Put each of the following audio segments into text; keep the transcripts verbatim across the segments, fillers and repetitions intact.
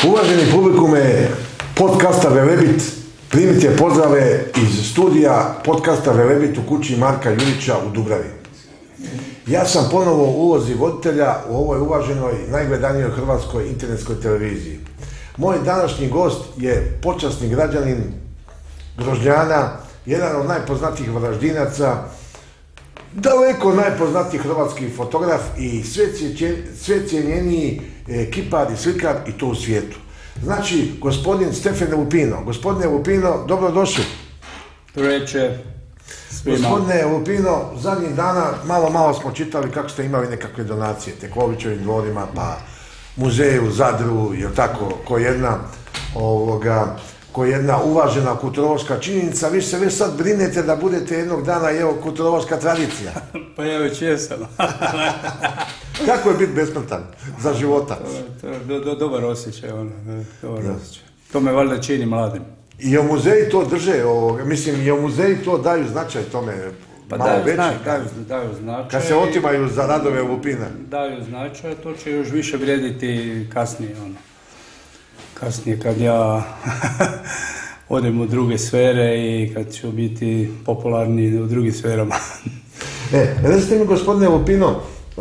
Uvaženi publikume podcasta Velebit, primite pozdrave iz studija podcasta Velebit u kući Marka Jurića u Dubravi. Ja sam ponovo u ulozi voditelja u ovoj uvaženoj, najgledanijoj hrvatskoj internetskoj televiziji. Moj današnji gost je počasni građanin Grožnjana, jedan od najpoznatijih Varaždinaca, daleko najpoznatiji hrvatski fotograf i sve cijenjeniji kipar i slikar i to u svijetu. Znači, gospodin Stefan Lupino. Gospodine Lupino, dobrodošli. Dobro večer svima. Gospodine Lupino, zadnjih dana malo, malo smo čitali kako ste imali nekakve donacije Teklovićevim dvorima, pa muzeju u Zadru, jer tako, ko jedna, ovoga, ko jedna uvažena kulturološka činjenica. Vi se već sad brinete da budete jednog dana, evo, kulturološka tradicija. Pa ja već jesam. Kako je biti besmrtan za života? To je do, do, dobar osjećaj, ono, dobar osjećaj. To me valjda čini mladim. I o muzeji to drže, o, mislim, i o muzeji to daju značaj tome, pa malo daju, veći. Zna, daju, daju značaj. Kad se otimaju za radove Lupina. Daju značaj, to će još više vrijediti kasnije, ono. Kasnije kad ja odem u druge sfere i kad ću biti popularni u drugim sferama. E, recite mi, gospodine Lupino,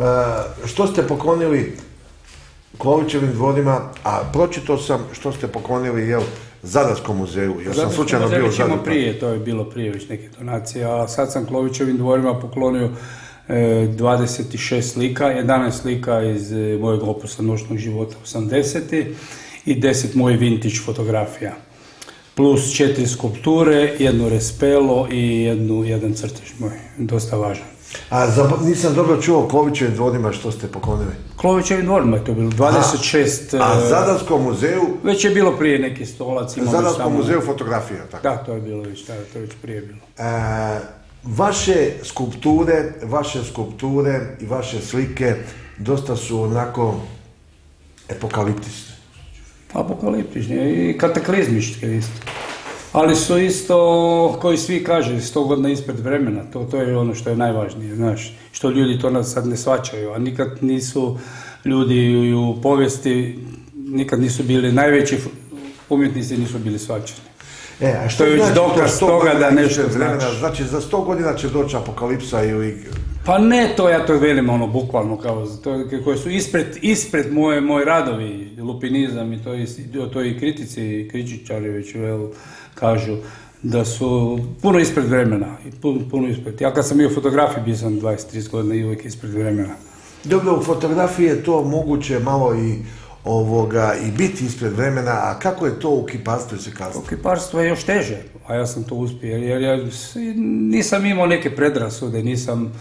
što ste poklonili Klovićevim dvorima, a pročitao sam što ste poklonili, jel, Zadarskom muzeju, jer sam slučajno bio u Zadru. Prije, to je bilo prije već neke donacije, a sad sam Klovićevim dvorima poklonio e, dvadeset šest slika, jedanaest slika iz e, mojeg opusa noćnog života osamdesetih i deset mojih vintage fotografija. Plus četiri skulpture, jednu respelo i jednu, jedan crtež moj, dosta važan. A za, nisam dobro čuo Klovićevim dvorima što ste poklonili. Klovićevim dvorima je to bilo, dvadeset šest... A, a Zadarskom muzeju? Već je bilo prije neki stolac. Zadarskom samo... muzeju fotografija, tako? Da, to je bilo već, da, to je već prije bilo. E, vaše skulpture, vaše skulpture i vaše slike dosta su onako epokaliptične. Apokaliptične i kataklizmičke isto. Ali su isto, koji svi kaže, sto godina ispred vremena, to, to je ono što je najvažnije, znaš, što ljudi to nas sad ne shvaćaju, a nikad nisu ljudi u povijesti, nikad nisu bili, najveći umjetnici nisu bili shvaćeni. E, a što je znači već dokaz toga da nešto vremena, znači. Znači, za sto godina će doći apokalipsa ili... Pa ne, to ja to velim ono bukvalno, kao to, koje su ispred, ispred moje, moje radovi, lupinizam i to, i, to i kritici i kritičari već vel, kažu da su puno ispred vremena, puno, puno ispred. Ja kad sam bio u fotografiji bio sam dvadeset trideset godina i uvijek ispred vremena. Dobro, u fotografiji je to moguće malo i ovoga i biti ispred vremena, a kako je to u kiparstvu i slikarstvu? U kiparstvu je još teže, a ja sam to uspio, jer ja nisam imao neke predrasude, nisam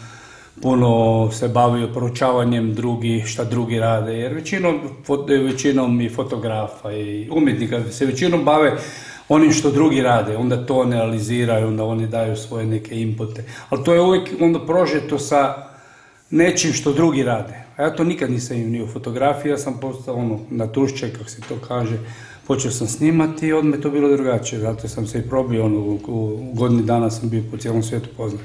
puno se bavio proučavanjem drugih, šta drugi rade, jer većinom, većinom i fotografa i umjetnika se većinom bave onim što drugi rade, onda to analiziraju, onda oni daju svoje neke inpute, ali to je uvijek onda prožeto sa nečim što drugi rade. A ja to nikad nisam imao ni u fotografiji, ja sam postao ono, na tušće, kako se to kaže, počeo sam snimati i odmah je to bilo drugačije, zato sam se i probio, ono, u, u godini dana sam bio po cijelom svijetu poznat.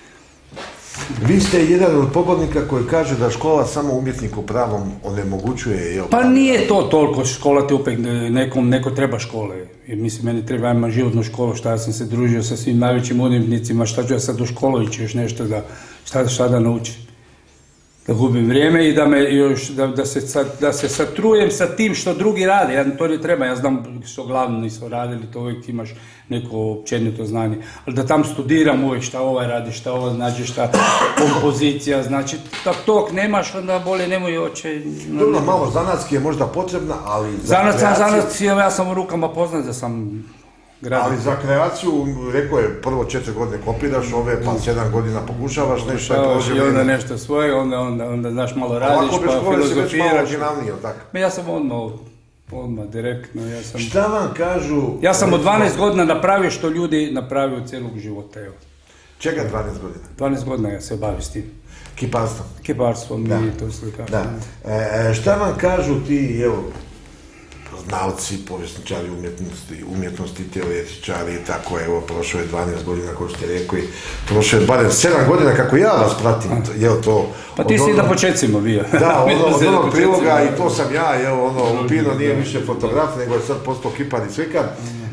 Vi ste jedan od pobornika koji kaže da škola samo umjetniku pravom onemogućuje. Jel? Pa nije to toliko, škola te opet nekom, neko treba škole. Jer mislim, meni treba ja imam životnu školu, šta ja sam se družio sa svim najvećim umjetnicima, šta ću ja sad u školu ići još nešto da, šta, šta da naučim. Da gubim vrijeme i da me još, da, da, se, sad, da se satrujem sa tim što drugi rade. Ja to ne treba, ja znam što glavno nisu radili, to uvijek imaš neko općenito znanje. Ali da tam studiram uvijek šta ovaj radi, šta ovo znači, šta kompozicija, znači, da tog nemaš, onda bolje nemoj oče. Dobro, ne, malo zanatski je možda potrebna, ali za zanat, kreaciju... Zanat, ja sam u rukama poznat da sam gradio. Ali za kreaciju, rekao je, prvo četiri godine kopiraš, ove pa sedam godina pokušavaš nešto. I onda nešto svoje, onda, onda, onda znaš malo radiš, pa filozofiraš. Ovako bez škole si već malo originalniji, tako? Ja sam odmah, odmah, direktno. Ja sam, šta vam kažu... Ja sam od dvanaest godina napravio što ljudi napravio cijelog života, evo. Čega dvanaest godina? dvanaest godina ja se bavim s tim. Kiparstvom? Kiparstvom i to slikarstvom. Da. E, šta vam kažu ti, evo, znalci, povjesničari umjetnosti, umjetnosti, teoretičari i tako, evo, prošlo je dvanaest godina, kako ste rekli, prošlo je barem sedam godina kako ja vas pratim, jel to... Pa ti si na početcima bio. Da, ono, od onog priloga i to sam ja, jel, ono, Lupino nije više fotograf, nego je sad postao kipar i slikar.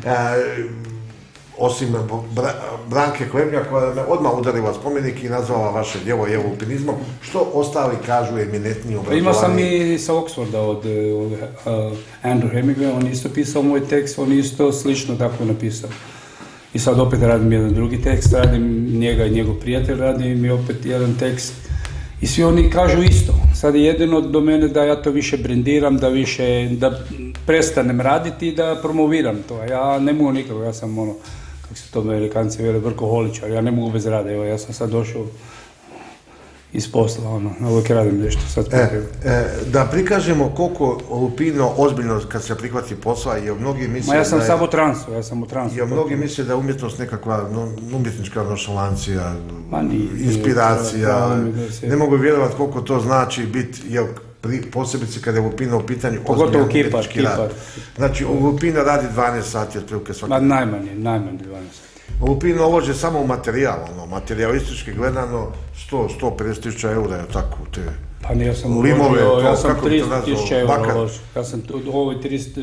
Osim Branke Klevnja koja me odmah udarila spomenik i nazvala vaše djelo je lupinizmom, što ostali kažu eminentni obrazovani. Imao sam i sa Oxforda od, od uh, Andrew Hemingway, on isto pisao moj tekst, on isto slično tako napisao. I sad opet radim jedan drugi tekst, radim njega i njegov prijatelj, radim i opet jedan tekst. I svi oni kažu isto. Sad je jedino do mene da ja to više brendiram, da više, da prestanem raditi i da promoviram to. Ja ne mogu nikako, ja sam ono, kako se to Amerikanci vele, vrkoholičar, ja ne mogu bez rada, evo, ja sam sad došao iz posla, ono, uvijek radim nešto, sad e, e, da prikažemo koliko Lupino ozbiljno kad se prihvati posla, jer mnogi misle Ma ja sam da je, samo u transu, ja sam u transu. Jer mnogi misle da je umjetnost nekakva no, umjetnička nošalancija, nije, inspiracija, nije, ne mogu vjerovati koliko to znači biti, jer posebice kada je Lupino u pitanju pogotovo kipar, kipar. Znači, u Lupino radi dvanaest sati otprilike svaki. Ma najmanje, najmanje dvanaest sati. Lupino ulože samo u materijal, ono, materijalistički gledano sto do sto pedeset tisuća eura, je tako, te pa nije, ja sam limove, uložio, to, ja sam kako trideset tisuća eura uložio. Ja sam ovoj trideset,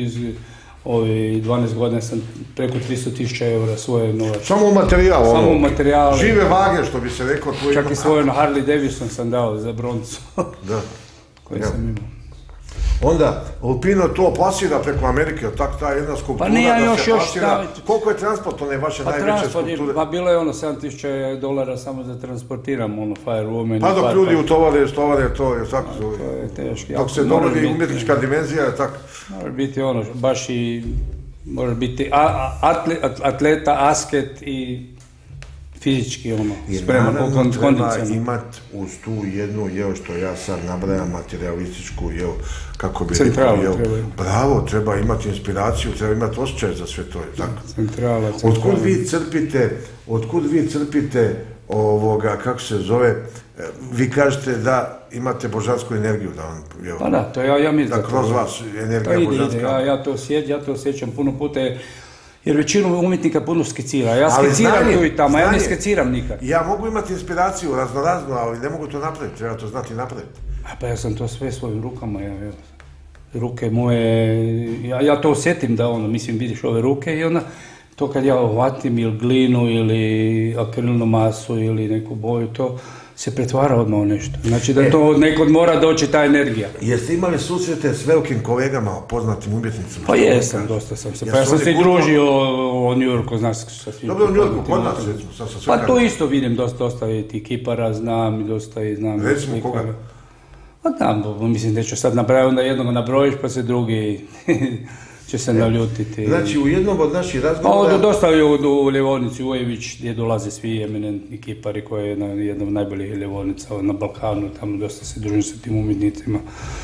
ovih dvanaest godina sam preko tristo tisuća eura svoje novače. Samo u materijal, Samo ono, u materijal. Žive vage, što bi se rekao. Čak ima... i svoje na Harley Davidson sam dao za broncu. Da. Koji ja. sam imao. Onda, Lupino to plasira preko Amerike, tako ta jedna skulptura pa nije, da još, se još, plasira. Da... Koliko je transport one vaše pa najveće skulpture? Pa bilo je ono sedam tisuća dolara samo za transportiram, ono, Firewoman. Pa dok ljudi utovare, stovare, to je tako. To je teško. Dok se dovodi umjetnička dimenzija, je tako. Mora biti ono, baš i, mora biti atle, atleta, asket i fizički ono, spreman, kondicionalno. Treba imati uz tu jednu, jel, što ja sad nabrajam, materijalističku, jel, kako bi centrala, rekao, jel, treba. bravo, treba imati inspiraciju, treba imati osjećaj za sve to, tako. Centrala, centrala. Otkud vi crpite, otkud vi crpite ovoga, kako se zove, vi kažete da imate božansku energiju, da vam, jel, pa da, to ja, ja mislim da kroz vas energija ide, božanska. Ide, ja, ja, to osjećam, ja to osjećam puno puta, jer većinu umjetnika puno skicira. Ja skiciram tu i tamo, ja ne skiciram nikad. Ja mogu imati inspiraciju raznoraznu, ali ne mogu to napraviti, treba to znati napraviti. A pa ja sam to sve svojim rukama, ja, ja, ruke moje, ja, ja to osjetim da ono, mislim, vidiš ove ruke i onda to kad ja uhvatim ili glinu ili akrilnu masu ili neku boju, to se pretvara odmah u nešto. Znači da e, to nekod mora doći ta energija. Jeste imali susrete s velikim kolegama, poznatim umjetnicima? Pa jesam, dosta sam se. Pa ja sam se družio u New Yorku, znaš sa svim. Dobro, u New Yorku, kod nas, recimo, sa, sa Pa to isto vidim, dosta, dosta i ti kipara znam i dosta i znam. Recimo koga? Pa da, mislim da ću sad napraviti, onda jednog nabrojiš pa se drugi će se naljutiti. Znači u jednom od naših razgovora... Pa dosta je u, u Ljevonici Ujević gdje dolaze svi eminentni kipari koji je na jednom najboljih Ljevonica na Balkanu, tamo dosta se družim sa tim umjetnicima.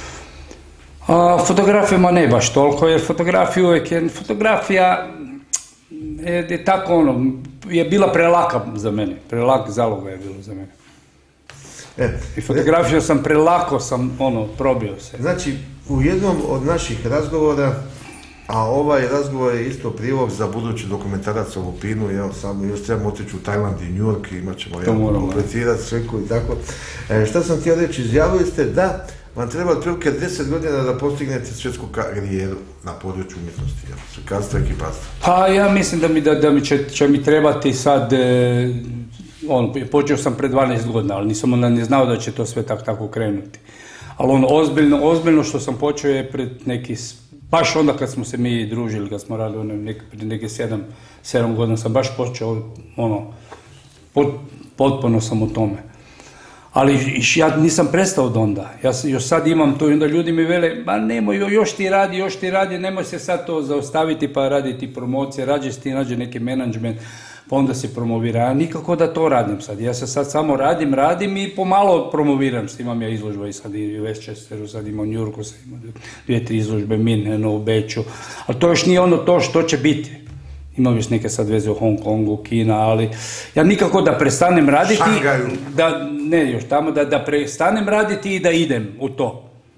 A fotografijama ne baš toliko, jer fotografija uvijek je, fotografija je, je tako ono, je bila prelaka za mene, prelak zaloga je bilo za mene. E, I fotografiju sam prelako sam ono, probio se. Znači, u jednom od naših razgovora, a ovaj razgovor je isto prilog za budući dokumentarac o Lupinu, evo samo još trebamo otići u Tajland i New York i imat ćemo jedan kompletirati sliku i tako. E, šta sam htio reći, izjavili ste da vam treba otprilike deset godina da postignete svjetsku karijeru na području umjetnosti, jel? Slikarstva i kiparstva. Pa ja mislim da mi, da, da mi će, će mi trebati sad, e, on, počeo sam pred dvanaest godina, ali nisam onda ne znao da će to sve tak, tako krenuti. Ali ono, ozbiljno, ozbiljno što sam počeo je pred neki, baš onda kad smo se mi družili, kad smo radili ono, nek, pred neke sedam, sedam godina sam baš počeo, ono, pot, potpuno sam u tome. Ali ja nisam prestao od onda, ja još sad imam to i onda ljudi mi vele, ba nemoj, još ti radi, još ti radi, nemoj se sad to zaustaviti pa raditi promocije, rađe si ti nađe neki menadžment, pa onda se promovira. Ja nikako da to radim sad, ja se sad samo radim, radim i pomalo promoviram, imam ja izložba i sad i u Westchesteru, sad imam u New Yorku, sad imam dvije, tri izložbe, Minhenu, u Beču, ali to još nije ono to što će biti. Imam još neke sad veze u Hong Kongu, Kina, ali ja nikako da prestanem raditi, da, ne još tamo, da, da prestanem raditi i da idem u to.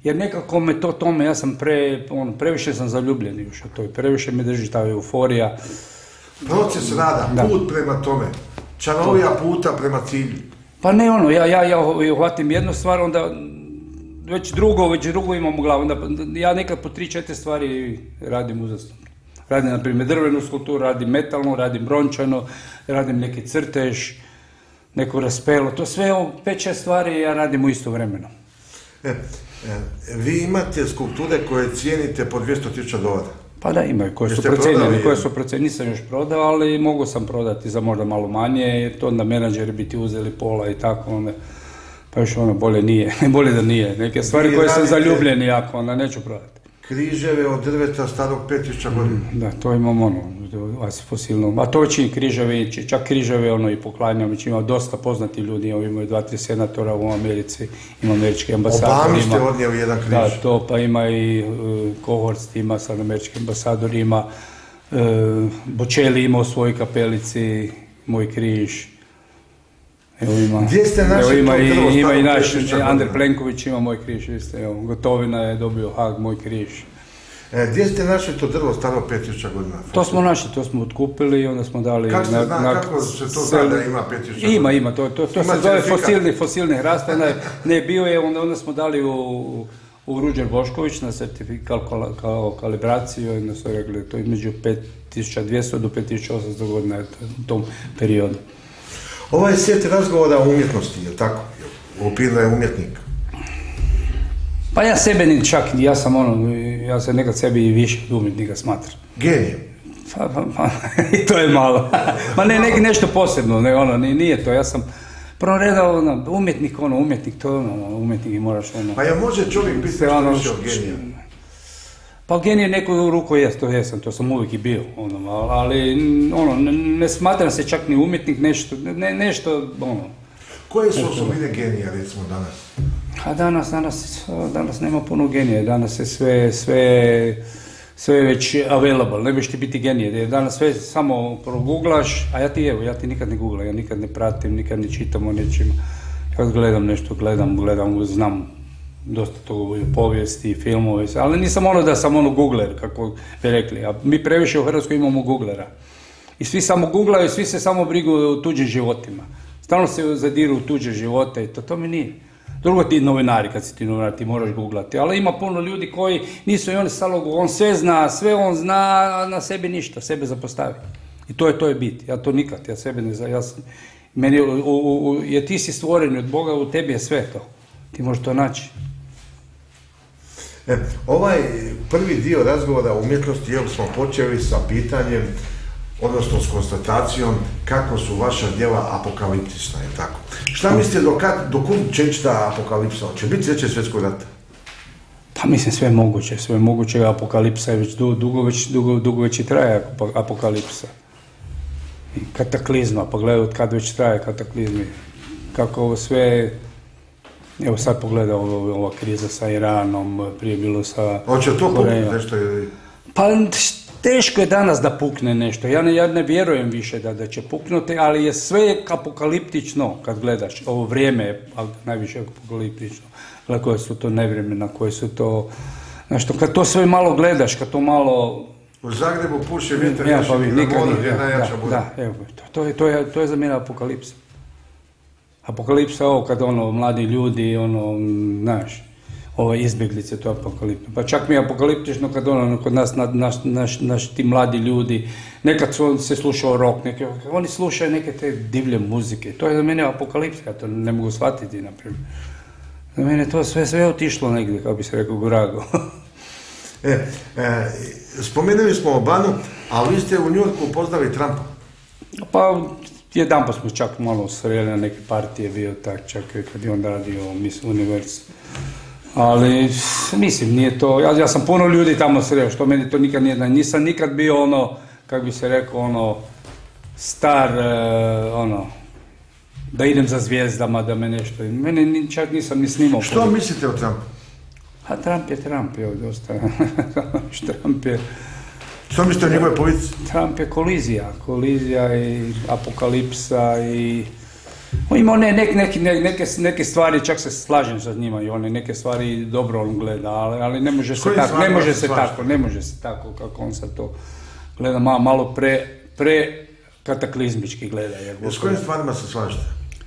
Jer nekako me to tome, ja sam pre, ono, previše sam zaljubljen još u to, previše me drži ta euforija. Proces rada, da. Put prema tome, čanovija puta prema cilju. Pa ne ono, ja, ja, ja uhvatim jednu stvar, onda već drugo, već drugo imam u glavu, onda ja nekad po tri, četiri stvari radim uzastopno. Radim, na primjer, drvenu skulpturu, radim metalnu, radim brončano, radim neki crtež, neko raspelo, to sve ovo pet, šest stvari ja radim u isto vremeno. E, e, vi imate skulpture koje cijenite po dvjesto tisuća dolara. Pa da, imaju, koje su procenjene, koje su procenjene, nisam još prodao, ali mogu sam prodati za možda malo manje, jer to onda menadžeri bi ti uzeli pola i tako, onda, pa još ono, bolje nije, bolje da nije, neke stvari vi koje sam zaljubljen jako, onda neću prodati. Križeve od drveta starog pet tisuća godina. Da, to imam ono, fosilno, a to već i križeve, čak križeve ono i poklanjam, već ima dosta poznati ljudi, imaju dva, tri senatora u Americi, ima američki ambasador. Obami ste odnijeli jedan križ. Da, to, pa ima i uh, Kohorst, ima sad američki ambasador, ima uh, Bocelli ima u svojoj kapelici moj križ. Evo ima, gdje ste našli evo ima to drvo i, ima i naš, staro Andrej Plenković ima moj križ, isto, evo, Gotovina je dobio Hag, moj križ. E, gdje ste našli to drvo staro pet tisuća godina? To smo našli, to smo otkupili i onda smo dali... Kako se zna, na, kako se to zna da ima pet tisuća godina? Ima, ima, to, to, to se zove fosilni, fosilni hrast, ne bio je, onda, onda smo dali u, u Ruđer Bošković na certifikat kao, kao kalibraciju i onda su rekli to između pet tisuća dvjesto do pet tisuća osamsto godina u tom periodu. Ovaj je svijet razgovora o umjetnosti, je li tako? Lupin je umjetnik. Pa ja sebe ni čak, ja sam ono, ja se nekad sebi i više od umjetnika smatram. Genije. Pa, pa, pa, i to je malo. Ma ne, ne, nešto posebno, ne, ono, nije to, ja sam prvo reda, ono, umjetnik, ono, umjetnik, to je ono, umjetnik i moraš, ono... Pa ja može čovjek biti što ono, više od genija? Pa genije neku ruku jest, to jesam, to sam uvijek i bio, ono, ali, ono, ne, ne smatram se čak ni umjetnik, nešto, ne, nešto, ono... Koje su osobine genija, recimo, danas? A danas, danas, danas nema puno genija, danas je sve, sve, sve već available, ne biš ti biti genije, danas sve samo proguglaš, a ja ti evo, ja ti nikad ne googlam, ja nikad ne pratim, nikad ne čitam o nečima, kad gledam nešto, gledam, gledam, znam dosta toga u povijesti, filmove, ali nisam ono da sam ono googler, kako bi rekli, a mi previše u Hrvatskoj imamo googlera. I svi samo googlaju, svi se samo briguju o tuđim životima. Stalno se zadiru u tuđe živote i to, to mi nije. Drugo ti novinari, kad si ti novinar, ti moraš googlati, ali ima puno ljudi koji nisu i oni stalo, on sve zna, sve on zna, a na sebi ništa, sebe zapostavi. I to je, to je bit, ja to nikad, ja sebe ne znam, ja sam, meni, u, u, u, jer ti si stvoren od Boga, u tebi je sve to, ti možeš to naći. E, ovaj prvi dio razgovora o umjetnosti, evo smo počeli sa pitanjem, odnosno s konstatacijom kako su vaša djela apokaliptična, je tako? Šta mislite, do kad, do kud će ići ta apokalipsa? Će biti treći svjetskog rata? Pa mislim sve moguće, sve moguće, apokalipsa je već dugo, već, dugo, dugo već i traje apokalipsa. I kataklizma, pa gledaj od kad već traje kataklizmi. Kako ovo sve, evo sad pogleda ovo, ova kriza sa Iranom, prije bilo sa Hoće to puknuti nešto ili? Pa teško je danas da pukne nešto, ja ne, ja ne vjerujem više da, da će puknuti, ali je sve apokaliptično kad gledaš, ovo vrijeme je najviše apokaliptično, gledaj koje su to nevremena, koje su to, znaš, kad to sve malo gledaš, kad to malo... U Zagrebu puše vjetar, ja, pa vi, na nikad, moru gdje je najjača da, buda. da, evo, to, to, je, to, je, to je za mene apokalipsa. Apokalipsa je ovo kad ono, mladi ljudi, ono, znaš, ove izbjeglice, to je apokaliptično. Pa čak mi je apokaliptično kad ono, kod nas, na, naš, naš, naš, ti mladi ljudi, nekad su se slušao rock, neke, oni slušaju neke te divlje muzike. To je za mene apokalipsa, ja to ne mogu shvatiti, naprimjer. Za mene to sve, sve otišlo negdje, kao bi se rekao, Gurago. e, e, spomenuli smo Obanu, a vi ste u New Yorku upoznali Trumpa. Pa, jedan pa smo čak malo sreli na neke partije, bio tak čak kad je on radio Miss Universe. Ali, mislim, nije to, ja, ja sam puno ljudi tamo sreo, što meni to nikad nije, nisam nikad bio ono, kako bi se rekao, ono, star, uh, ono, da idem za zvijezdama, da me nešto, mene čak nisam ni snimao. Što pogled. Mislite o Trumpu? A Trump je Trump, je dosta, Trump je... Što mislite o njegove politici? Trump je kolizija, kolizija i apokalipsa i... Ima one neke, neke, neke, neke stvari, čak se slažem sa njima i one neke stvari dobro on gleda, ali, ali ne može se tako, ne može se tako, ne može se tako kako on sad to gleda, malo, malo pre, pre kataklizmički gleda. S kojim stvarima se slažete?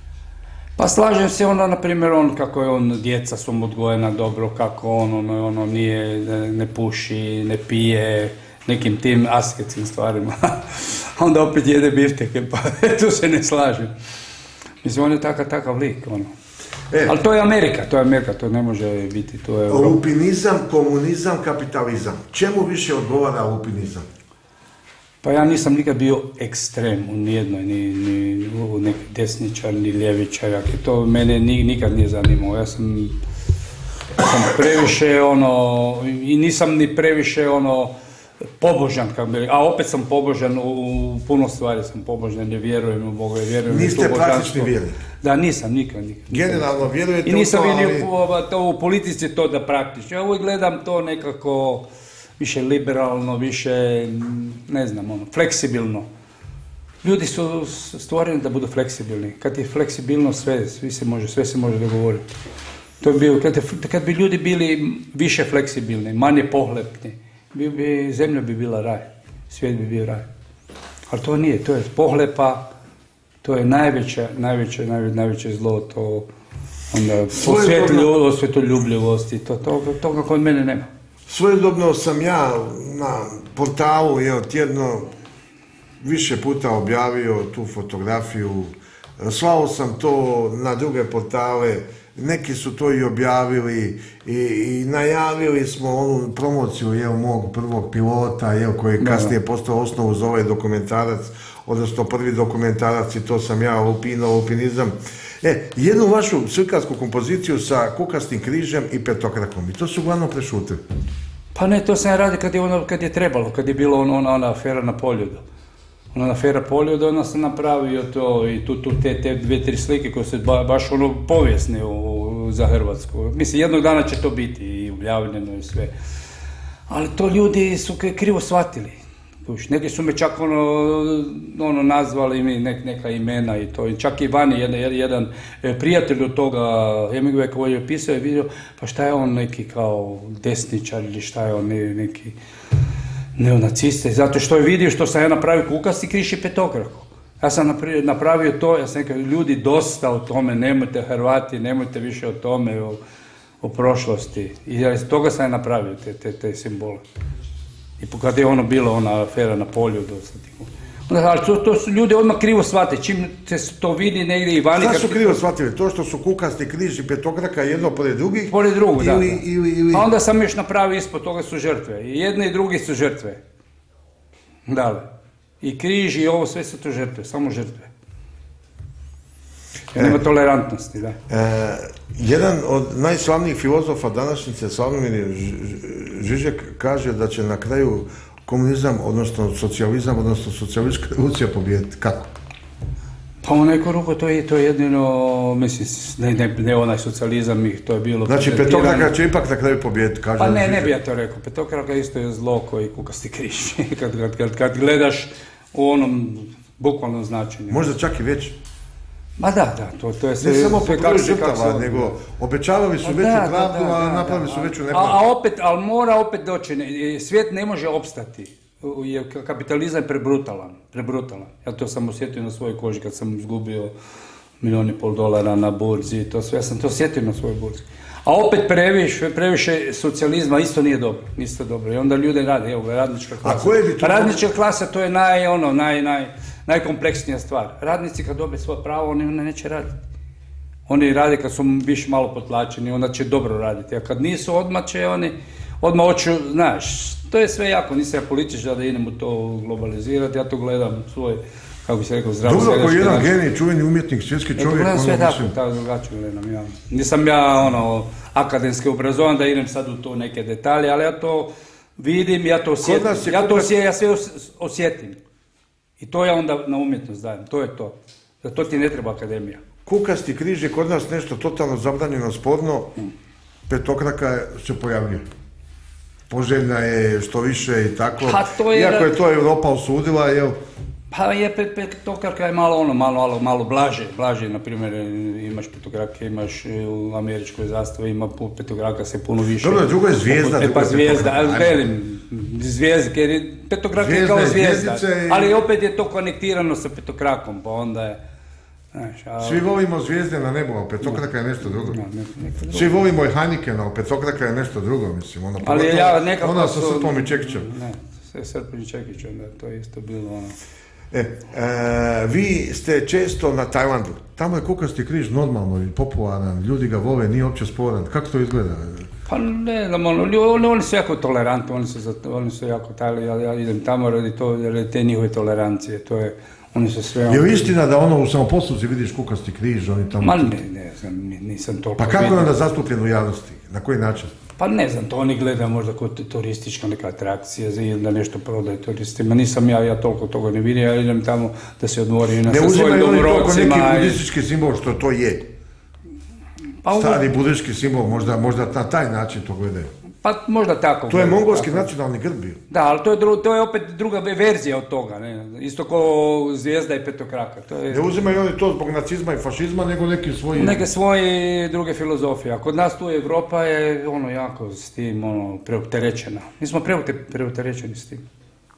Pa slažem se ono, na primjer, on kako je on, djeca su mu odgojena dobro, kako on, ono, ono nije, ne puši, ne pije, nekim tim asketskim stvarima. Onda opet jede bifteke, pa tu se ne slažem. Mislim, on je takav, takav lik, ono. E, ali to je Amerika, to je Amerika, to ne može biti, to je... Lupinizam, komunizam, kapitalizam. Čemu više odgovara lupinizam? Pa ja nisam nikad bio ekstrem u nijednoj, ni, ni u neki desničar, ni ljevičar, jak je to mene nikad nije zanimalo. Ja sam, sam previše, ono, i nisam ni previše, ono, pobožan, kako bi, a opet sam pobožan u puno stvari, sam pobožan, ne vjerujem u Boga, vjerujem u Niste praktični vjernik? Da, nisam, nikad, nikad. Generalno vjerujete u to, ali... I nisam vidio u, u politici to da praktično. Ja uvijek gledam to nekako više liberalno, više, ne znam, ono, fleksibilno. Ljudi su stvoreni da budu fleksibilni. Kad je fleksibilno sve, sve se može, sve se može dogovoriti. To bi bio, kad, je, kad bi ljudi bili više fleksibilni, manje pohlepni, bi, bi, zemlja bi bila raj, svijet bi bio raj. Ali to nije, to je pohlepa, to je najveće, najveće, najveće, najveće zlo, to onda osvjetoljubljivosti, to, to, to, toga kod mene nema. Svojedobno sam ja na portalu je tjedno više puta objavio tu fotografiju, slao sam to na druge portale, neki su to i objavili i, i najavili smo onu promociju jel, mog prvog pilota jel, koji je kasnije postao osnovu za ovaj dokumentarac, odnosno prvi dokumentarac i to sam ja lupino, lupinizam. E, jednu vašu slikarsku kompoziciju sa kukastim križem i petokrakom i to su uglavnom prešutili. Pa ne, to sam ja radio kad je, ono, kad je trebalo, kad je bilo ona, ona, ona afera na Poljudu. Ona afera Poljudu, onda sam napravio to i tu, tu te, te dvije, tri slike koje su ba, baš ono povijesne u, za Hrvatsku. Mislim, jednog dana će to biti i objavljeno i sve. Ali to ljudi su krivo shvatili. Neki su me čak ono, ono nazvali mi nek, neka imena i to. I čak i vani jedan, jedan prijatelj od toga Hemingway koji je pisao je vidio, pa šta je on neki kao desničar ili šta je on neki neonaciste. Zato što je vidio što sam ja napravio kukasti križ i petokraku. Ja sam napravio to, ja sam rekao, ljudi dosta o tome, nemojte Hrvati, nemojte više o tome, o, o prošlosti. I toga sam ja napravio te, te, te simbole. I kad je ono bilo, ona afera na Poljudu, ali to, to su ljudi odmah krivo shvate, čim se to vidi negdje i vani... Šta su krivo shvatili? To što su kukasti križ i petokraka jedno pored drugih? Pored drugog, da. Ili, ili, ili... A onda sam još napravio ispod toga su žrtve. I jedne i drugi su žrtve. Da. I križ i ovo sve su to žrtve, samo žrtve. Jer nema e, tolerantnosti, da. E, jedan od najslavnijih filozofa današnjice, Slavomir Žižek, kaže da će na kraju komunizam, odnosno socijalizam, odnosno socijalistička revolucija pobijediti. Kako? Pa u neku ruku to je, to je jedino, mislim, ne, ne, ne onaj socijalizam, to je bilo... Znači petokraka će ipak na kraju pobijediti, kaže... Pa ne, ne bi ja to rekao. Petokraka isto je zlo koji kukasti križ. kad, kad, kad, kad gledaš u onom bukvalnom značenju. Možda čak i već. Ma da, da, to, to je sve... Ne samo po broju žrtava, nego obećavali su veću da, pravdu, da, da, a napravili da, su veću nepravdu. A, a opet, ali mora opet doći, svijet ne može opstati, jer kapitalizam je prebrutalan, prebrutalan. Ja to sam osjetio na svojoj koži kad sam izgubio milijun i pol dolara na burzi, to sve, ja sam to osjetio na svojoj burzi. A opet previše, previše socijalizma isto nije dobro, isto dobro. I onda ljudi rade, evo, radnička klasa. A koje bi to... Radnička klasa, to je naj, ono, naj, naj... najkompleksnija stvar. Radnici kad dobe svoje pravo, oni neće raditi. Oni rade kad su više malo potlačeni, onda će dobro raditi. A kad nisu, odmah će oni, odmah hoću, znaš, to je sve jako, nisam ja političar da idem u to globalizirati, ja to gledam svoj, kako bi se rekao, zdravo svjedački. Dobro, ako jedan genij, čuveni umjetnik, svjetski čovjek, ono mislim... Ja to gledam sve tako, drugačije gledam, ja. Nisam ja, ono, akademski obrazovan da idem sad u to neke detalje, ali ja to vidim, ja to osjetim, ja to osjetim, ja sve osjetim. I to ja onda na umjetnost dajem, to je to. Za to ti ne treba akademija. Kukasti križ je kod nas nešto totalno zabranjeno, sporno, petokraka se pojavljuje. Poželjna je što više i tako. To je... Iako je to Europa osudila, jel? Pa je petokraka je malo ono, malo, malo, malo blaže, blaže, na primjer imaš petokrake, imaš u američkoj zastavi, ima petokraka se puno više. Dobro, drugo je zvijezda. E pa zvijezda, ali velim, zvijezda, jer je petokraka je kao zvijezda, i... ali opet je to konektirano sa petokrakom, pa onda je... Znaš, ali... Svi volimo zvijezde na nebu, ali petokraka je nešto drugo. No, Svi volimo i Heineken, ali petokraka je nešto drugo, mislim. Ono, ali ja nekako... Ona sa srpom i čekićem. Ne, sa srpom i čekićem, da, to je isto bilo ono... E, e, vi ste često na Tajlandu. Tamo je kukasti križ normalno i popularan, ljudi ga vole, nije uopće sporan. Kako to izgleda? Pa ne znam, oni, oni su jako tolerantni, oni su, oni su jako tajli, ja, ja idem tamo radi, to, radi te njihove tolerancije, to je, oni su sve... Je li istina da ono u samoposluzi vidiš kukasti križ, oni tamo... Ma ne, ne znam, nisam toliko... Pa kako je onda zastupljen u javnosti? Na koji način? Pa ne znam, to oni gledaju možda kao turistička neka atrakcija, da nešto prodaje turistima. Nisam ja, ja toliko toga ne vidim, ja idem tamo da se odmorim na sa svojim domorocima. Ne uzimaju oni neki budistički simbol što to je? Pa stari budistički simbol, možda, možda na taj način to gledaju. Pa možda tako. To je mongolski nacionalni grb bio. Da, ali to je, dru, to je opet druga verzija od toga, ne? Isto kao zvijezda i petokraka. To je... Ne uzimaju oni to zbog nacizma i fašizma, nego neki svoji... Neke svoje druge filozofije. A kod nas tu Evropa je ono jako s tim ono, preopterećena. Mi smo preopterećeni s tim.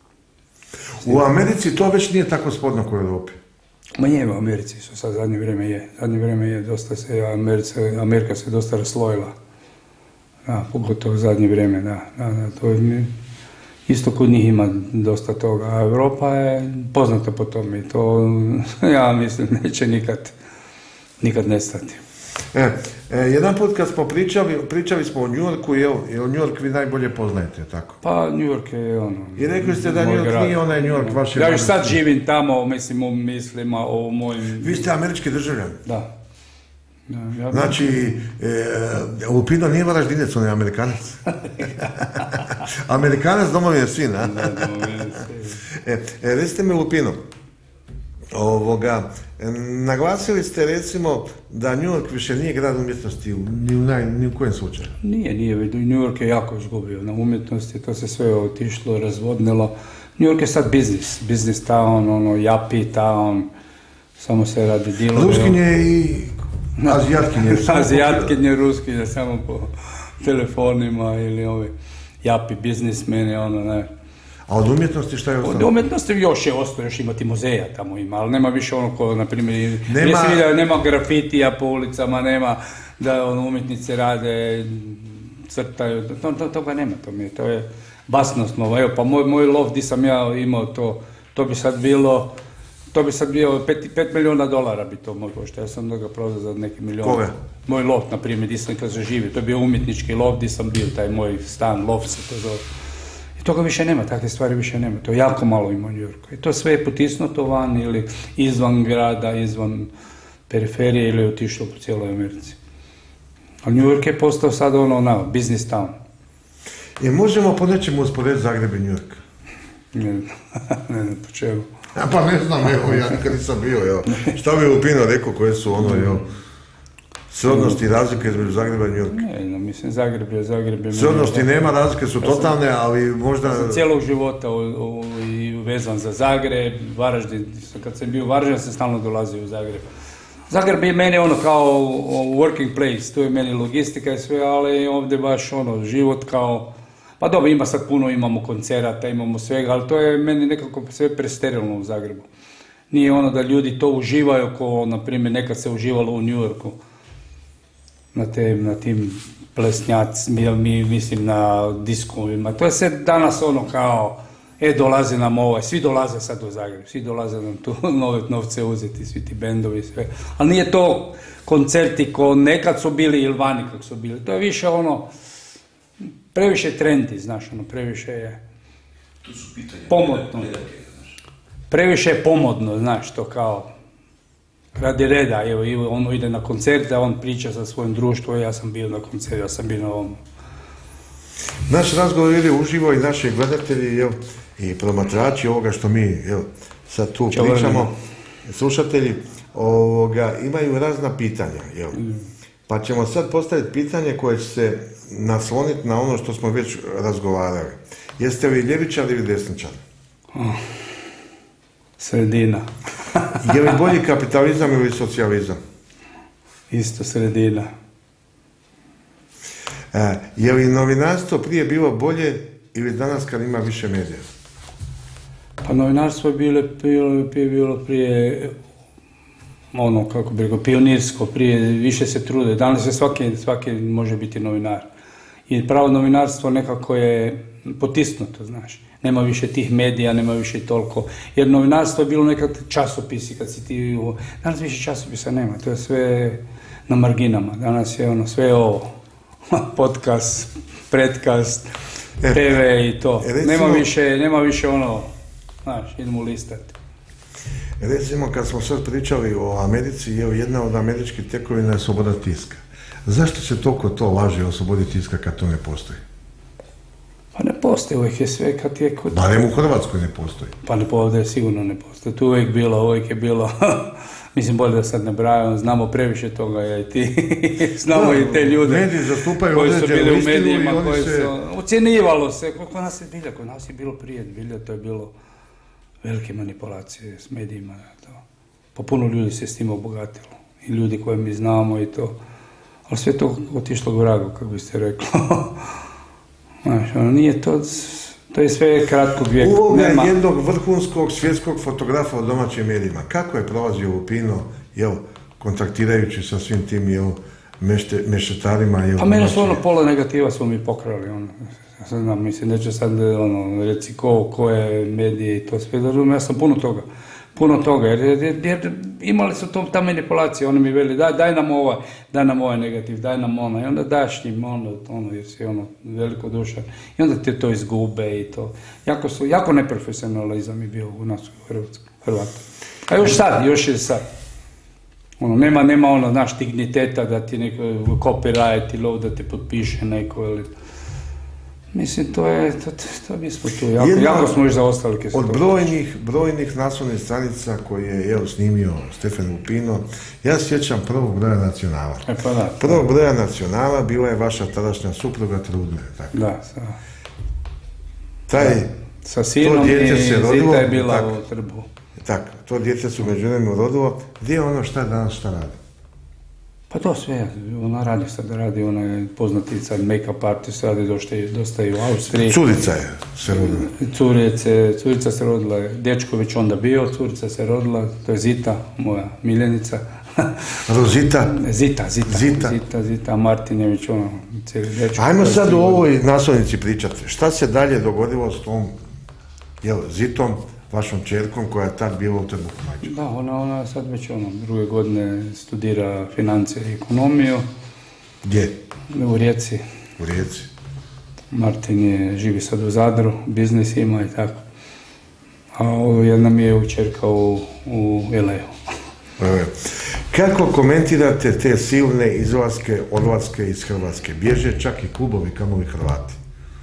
S tim. U Americi to već nije tako spodno kao u Europi. Ma je, u Americi su sad zadnje vrijeme je. Zadnje vrijeme je, dosta se, America, Amerika se dosta raslojila. Da, pogotovo u zadnje vrijeme, da, da, da, to je, isto kod njih ima dosta toga, a Europa je poznata po tome i to, ja mislim, neće nikad, nikad nestati. E, e, jedan put kad smo pričali, pričali smo o New Yorku, jel, jel New York vi najbolje poznajete, tako? Pa New York je ono... I rekli ste da New York grad. Nije onaj New York vaše... Ja još sad živim tamo, mislim, u mislima o mojim... Vi ste američki državljan? Da. Ja, ja znači, e, Lupino nije Varaždinec, on je Amerikanac. Amerikanac domovine sin, a? Da, domovine sin. E, e, recite mi, Lupino, ovoga, naglasili ste recimo da New York više nije grad umjetnosti, ni u, naj, ni u kojem slučaju. Nije, nije, New York je jako izgubio na umjetnosti, to se sve otišlo, razvodnilo. New York je sad biznis, biznis town, ono, japi town, samo se radi dilovi. Ruskinje i azijatkinje. Azijatkinje, ruskinje, samo po telefonima ili ovi japi biznismeni, ono, ne. A od umjetnosti šta je ostalo? Od umjetnosti još je ostalo, još imati muzeja tamo ima, ali nema više ono ko, na primjer, nema, vidio, nema grafitija po ulicama, nema da ono, umjetnice rade, crtaju, to, to, toga nema, to mi je, to je basnosno. Evo, pa moj, moj loft di sam ja imao to, to bi sad bilo, to bi sad bio pet, pet milijuna dolara bi to moj košta, ja sam da ga prodao za neki milijon. Kove? Moj loft, na primjer, di sam kad sam živio, to je bio umjetnički loft, di sam bio, taj moj stan, loft se to zove. I toga više nema, takve stvari više nema, to jako malo ima u New Yorku. I to sve je potisnuto van ili izvan grada, izvan periferije ili je otišlo po cijeloj Americi. A New York je postao sad ono, na, business town. I možemo po nečemu usporediti Zagreb i New York? Ne, ne, ne, po čemu? Ja, pa ne znam, evo, ja nikad nisam bio, evo. Šta bi Lupino rekao, koje su ono, evo, srodnosti i razlike između Zagreba i New Yorka? Ne, no, mislim, Zagreb je, Zagreb je... Srodnosti nema, razlike su totalne, ali možda... Ja sam cijelog života u, u, i vezan za Zagreb, Varaždin, kad sam bio u Varaždinu, sam stalno dolazio u Zagreb. Zagreb je meni ono kao working place, tu je meni logistika i sve, ali ovdje baš ono, život kao... Pa dobro, ima sad puno, imamo koncerata, imamo svega, ali to je meni nekako sve presterilno u Zagrebu. Nije ono da ljudi to uživaju, ko, na primjer, nekad se uživalo u New Yorku. Na, te, na tim plesnjacima, mi mislim na diskovima. To je sve danas ono kao, e, dolaze nam ovaj, svi dolaze sad u Zagreb, svi dolaze nam tu nove novce uzeti, svi ti bendovi, sve. Ali nije to koncerti ko nekad su bili ili vani kako su bili. To je više ono, previše trendi, znaš, ono, previše je pomodno. Previše je pomodno, znaš, to kao, radi reda, evo, on ide na koncerte, on priča sa svojim društvom, ja sam bio na koncertu, ja sam bio na ovom. Naš razgovor ide uživo i naši gledatelji, jel, i promatrači ovoga što mi, jel, sad tu Čau pričamo, slušatelji, ovoga, imaju razna pitanja, jel. Mm. Pa ćemo sad postaviti pitanje koje će se nasloniti na ono što smo već razgovarali. Jeste li ljevičar ili desničar? Oh. Sredina. Je li bolji kapitalizam ili socijalizam? Isto sredina. E, je li novinarstvo prije bilo bolje ili danas kad ima više medija? Pa novinarstvo je bilo, bilo, bilo prije, ono, kako bi rekao, pionirsko, prije više se trude. Danas je svaki, svaki može biti novinar. I pravo novinarstvo nekako je potisnuto, znaš. Nema više tih medija, nema više toliko. Jer novinarstvo je bilo nekad časopisi, kad si ti... Danas više časopisa nema, to je sve na marginama. Danas je ono sve ovo, podcast, predkast, te ve i to. Recimo, nema više, nema više ono, znaš, idemo listati. Recimo, kad smo sad pričali o Americi, je jedna od američkih tekovina je sloboda tiska. Zašto se toliko to laže o slobodi tiska kad to ne postoji? Pa ne postoji, uvijek je sve kad je... Kod... Barem u Hrvatskoj ne postoji. Pa ne postoji, sigurno ne postoji. Tu uvijek bilo, uvijek je bilo... Mislim, bolje da sad ne brajam, znamo previše toga, ja i ti. Znamo i te ljude mediji zastupaju koji su bili u medijima, koji se... su... Ucjenjivalo se, kod nas je bilja, kod nas je bilo prije, bilja, to je bilo velike manipulacije s medijima. To. Pa puno ljudi se s tim obogatilo. I ljudi koje mi znamo i to. Ali sve to otišlo k vragu, kako biste rekli. Znaš, ono, nije to... To je sve kratkog vijeka. Uloga Nema... jednog vrhunskog svjetskog fotografa u domaćim medijima. Kako je prolazio Lupino, jel, kontaktirajući sa svim tim, jel, mešte, mešetarima, jel... Pa mene su ono pola negativa smo mi pokrali, ono. Ja sam znam, mislim, neću sad, ono, reci ko, koje medije i to sve, ja sam puno toga. Puno toga, jer, jer, jer imali su to, ta manipulacija, oni mi veli, daj, daj nam ovaj, daj nam ovaj negativ, daj nam ono, i onda daš njim ono, ono, jer si ono, veliko duša, i onda te to izgube i to. Jako su, jako neprofesionalizam je bio u nas u Hrvatskoj, Hrvata. A još sad, još je sad. Ono, nema, nema ono, naš digniteta da ti neko copyright ili ovo da te potpiše neko ili... Mislim, to je, to, to mi smo tu, jako, jako smo još zaostali. Od brojnih, brojnih naslovnih stranica koje je, evo, snimio Stefan Lupino, ja sjećam prvog broja Nacionala. E pa da. Prvog broja Nacionala bila je vaša tadašnja supruga Trudna, tako? Da, sa... Taj, da. Sa sinom i Zita je bila tak, u Trbu. Tako, to djete su među njima rodilo. Gdje je ono šta danas šta radi? Pa to sve, ona radi sad, radi, ona je poznatica, make-up artist, radi dosta, dosta i u Austriji. Curica je se rodila. Curice, curica se rodila, dečko već onda bio, curica se rodila, to je Zita, moja miljenica. Rozita? Zita, Zita, Zita, Zita, Zita, Martin je već ono, cijeli dečko. Ajmo sad u ovoj naslovnici pričati. Šta se dalje dogodilo s tom, jel, Zitom, vašom čerkom koja je tad bila u Trbuhu? Da, ona, ona sad već ono, druge godine studira financije i ekonomiju. Gdje? U Rijeci. U Rijeci. Martin je, živi sad u Zadru, biznis ima i tako. A ovo jedna mi je učerka u, u el a-u. Kako komentirate te silne izlaske, odlaske iz Hrvatske? Bježe čak i klubovi, kamoli Hrvati.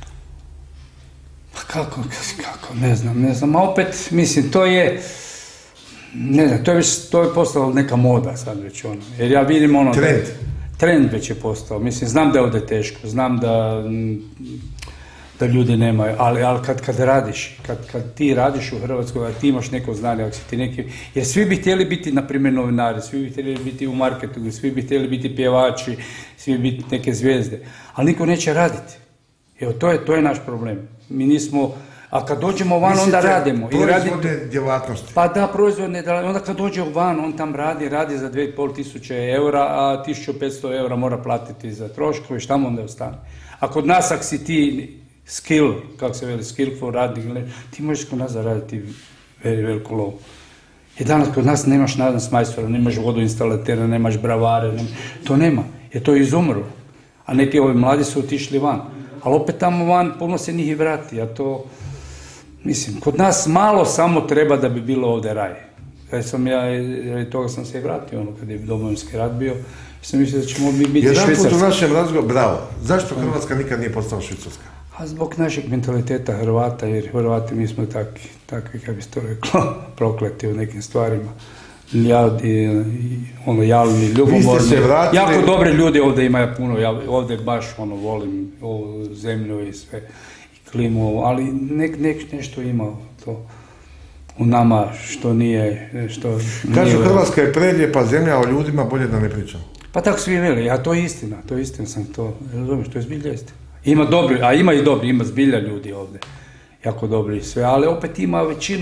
Pa kako, kako, ne znam, ne znam, a opet, mislim, to je, ne znam, to je već, to je postalo neka moda sad već ono, jer ja vidim ono... Trend. Da, trend već je postao, mislim, znam da je ovdje teško, znam da, da ljudi nemaju, ali, ali kad, kad radiš, kad, kad ti radiš u Hrvatskoj, a ti imaš neko znanje, ako si ti neki, jer svi bi htjeli biti, na primjer, novinari, svi bi htjeli biti u marketingu, svi bi htjeli biti pjevači, svi bi biti neke zvijezde, ali niko neće raditi. Evo, to je, to je naš problem. Mi nismo, a kad dođemo van, onda radimo. Proizvodne radi, djelatnosti. Pa da, proizvodne djelatnosti. Onda kad dođe van, on tam radi, radi za dvije i pol tisuće eura, a tisuću petsto eura mora platiti za troškove, šta mu onda ostane? A kod nas, ako si ti skill, kako se veli, skillful radnik, ti možeš kod nas zaraditi veliku lovu. Jer danas kod nas nemaš nadans majstora, nemaš vodoinstalatera, nemaš bravare, nema, to nema, jer to je izumro. A neki ovi mladi su otišli van. Ali opet tamo van puno se njih i vrati, a to, mislim, kod nas malo samo treba da bi bilo ovdje raj. Kad sam ja, radi toga sam se i vratio, ono, kad je Domovinski rat bio, sam mislio da ćemo biti Švicarska. Jedan put u našem razgovoru, bravo, zašto Hrvatska nikad nije postala Švicarska? A zbog našeg mentaliteta Hrvata, jer Hrvati mi smo takvi, takvi, kako bi se to reklo, prokleti u nekim stvarima. Ljadi, ono, jalni, ljubomorni, jako dobre ljudi ovdje imaju puno, ja ovdje baš ono, volim ovu zemlju i sve, i klimu, ali nek, nek, nešto ima to. u nama što nije... Što Kažu, nije... Hrvatska je prelijepa zemlja, o ljudima bolje da ne pričam. Pa tako svi veli, a to je istina, to je istina sam to, razumiješ, to je zbilja istina. Ima dobri, a ima i dobri, ima zbilja ljudi ovdje, jako dobri i sve, ali opet ima većinu.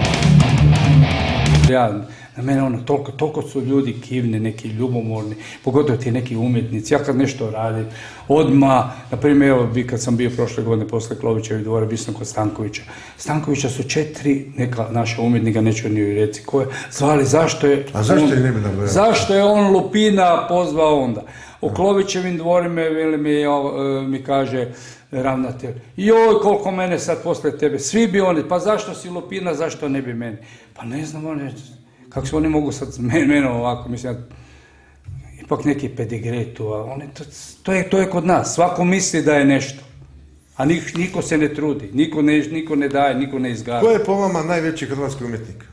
Ja, na mene ono, toliko, toliko su ljudi kivni, neki ljubomorni, pogotovo ti neki umjetnici. Ja kad nešto radim, odmah, na primjer, evo bi kad sam bio prošle godine posle Klovićevih dvora, bio sam kod Stankovića. Stankovića su četiri neka naša umjetnika, neću ni reci koje, zvali zašto je... A zašto je ne bi nabrojao? Zašto je on Lupina pozvao onda? U Klovićevim dvorima, veli mi, mi kaže ravnatelj, joj koliko mene sad posle tebe, svi bi oni, pa zašto si Lupina, zašto ne bi meni? Pa ne znam, oni, kako se oni mogu sad mene ovako, mislim, ipak neki pedigre tu, a oni, to, to, je, to je kod nas, svako misli da je nešto, a niko, niko se ne trudi, niko ne, niko ne daje, niko ne izgara. Ko je po vama najveći hrvatski umjetnik?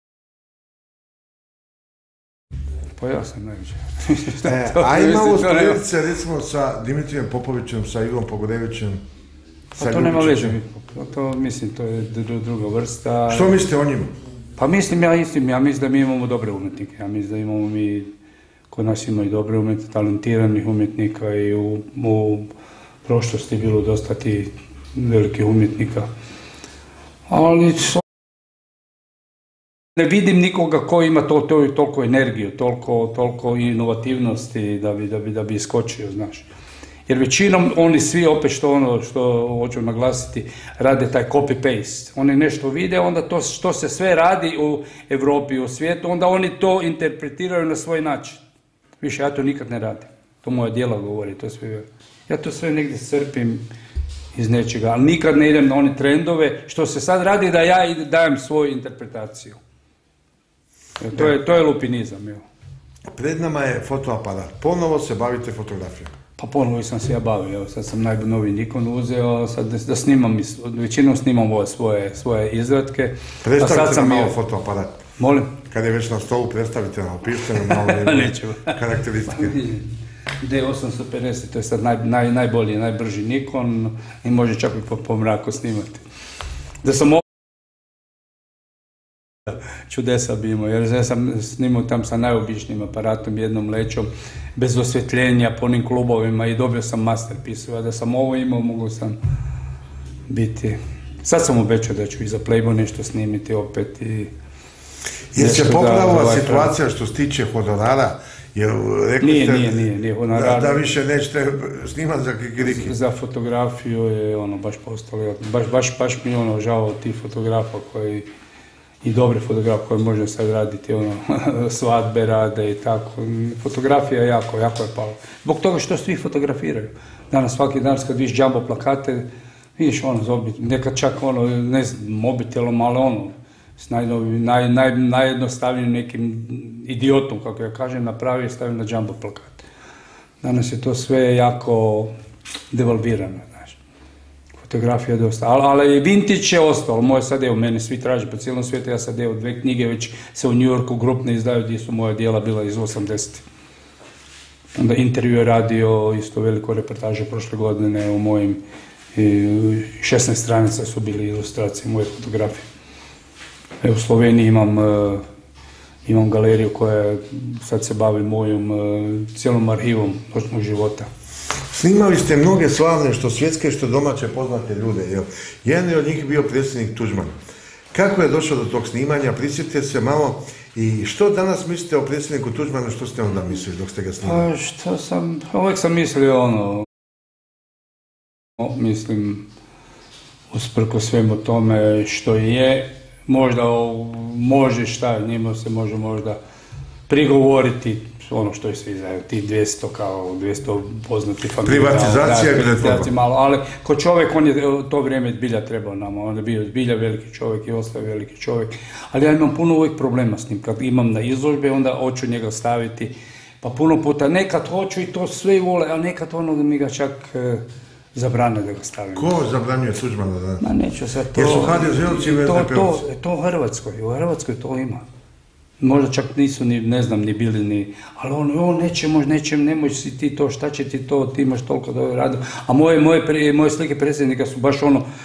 Pa ja sam najveći. E, a ima usporedice recimo sa Dimitrijem Popovićem, sa Ivom Pogorevićem, sa pa to nema veze, to mislim, to je druga vrsta. Što mislite o njima? Pa mislim, ja istim, ja mislim da mi imamo dobre umjetnike, ja mislim da imamo mi, kod nas ima i dobre umjetnike, talentiranih umjetnika i u, u prošlosti je bilo dosta ti velikih umjetnika. Ali ne vidim nikoga ko ima to, to, toliko energiju, toliko, toliko inovativnosti da bi, da, bi, da bi iskočio, znaš. Jer većinom oni svi, opet što ono što hoću naglasiti, rade taj copy-paste. Oni nešto vide, onda to što se sve radi u Europi, u svijetu, onda oni to interpretiraju na svoj način. Više, ja to nikad ne radim. To moja djela govori, to sve. Ja to sve negdje crpim iz nečega, ali nikad ne idem na one trendove, što se sad radi da ja dajem svoju interpretaciju. To je, to je lupinizam, evo. Pred nama je fotoaparat. Ponovo se bavite fotografijom. Pa ponovo sam se ja bavio, evo sad sam najnoviji Nikon uzeo, sad da, da snimam, većinom snimam ove svoje, svoje izratke. Predstavite nam malo fotoaparat. Molim? Kad je već na stolu, predstavite nam, pišite nam malo karakteristike. D osamsto pedeset, to je sad naj, naj, najbolji, najbrži Nikon i može čak i po, po mraku snimati. Da sam čudesa bi imao, jer ja sam snimao tam sa najobičnijim aparatom, jednom lećom, bez osvjetljenja, po onim klubovima i dobio sam masterpiece, a da sam ovo imao, mogu sam biti... Sad sam obećao da ću i za Playboy nešto snimiti opet i... Jer se popravila da, situacija što se tiče honorara, jer rekli nije, ste nije, nije, nije honorar, da, da više nećete snimati za kikiriki. Za fotografiju je ono baš postalo, baš, baš, baš mi ono žao tih fotografa koji i dobre fotografe koje može sad raditi, ono, svadbe rade i tako. Fotografija je jako, jako je pala. Zbog toga što svi fotografiraju. Danas, svaki dan kad vidiš jumbo plakate, vidiš ono, zobit, nekad čak ono, ne znam, mobitelom, ali ono, s najnovim, naj, naj, najjednostavnijim nekim idiotom, kako ja kažem, napravi i stavi na jumbo plakat. Danas je to sve jako devalvirano. Fotografija je dosta, ali, ali vintage je ostalo, moje sad evo, mene svi traže po cijelom svijetu, ja sad evo dve knjige već se u New Yorku grupne izdaju gdje su moja djela bila iz osamdesetih. Onda intervju je radio, isto veliko reportaže prošle godine u mojim, šesnaest stranica su bili ilustracije moje fotografije. Evo u Sloveniji imam, imam galeriju koja sad se bavi mojom cijelom arhivom noćnog života. Snimali ste mnoge slavne, što svjetske, što domaće poznate ljude. Jel? Jedan je od njih bio predsjednik Tuđman. Kako je došlo do tog snimanja? Prisjetite se malo i što danas mislite o predsjedniku Tuđmanu, što ste onda mislili dok ste ga snimali? Pa što sam, uvijek sam mislio ono, mislim, usprko svemu tome što je, možda može šta, njima se može možda prigovoriti, ono što je svi znaju, ti dvjesto kao dvjesto poznati familije. Privatizacija je da, malo, ali ko čovjek, on je to vrijeme zbilja trebao nama, on je bio zbilja veliki čovjek i ostao veliki čovjek, ali ja imam puno uvijek problema s njim, kad imam na izložbe, onda hoću njega staviti, pa puno puta nekad hoću i to sve vole, a nekad ono da mi ga čak e, zabrane da ga stavim. Ko zabranjuje Tuđmana da? Ma neću sad to... Jer su ha de ze-ovci i to, to, to u Hrvatskoj, u Hrvatskoj to ima. Možda čak nisu ni, ne znam, ni bili ni, ali on, on neće, mož, neće, nemoj si ti to, šta će ti to, ti imaš toliko da radi. A moje, moje, moje slike predsjednika su baš ono,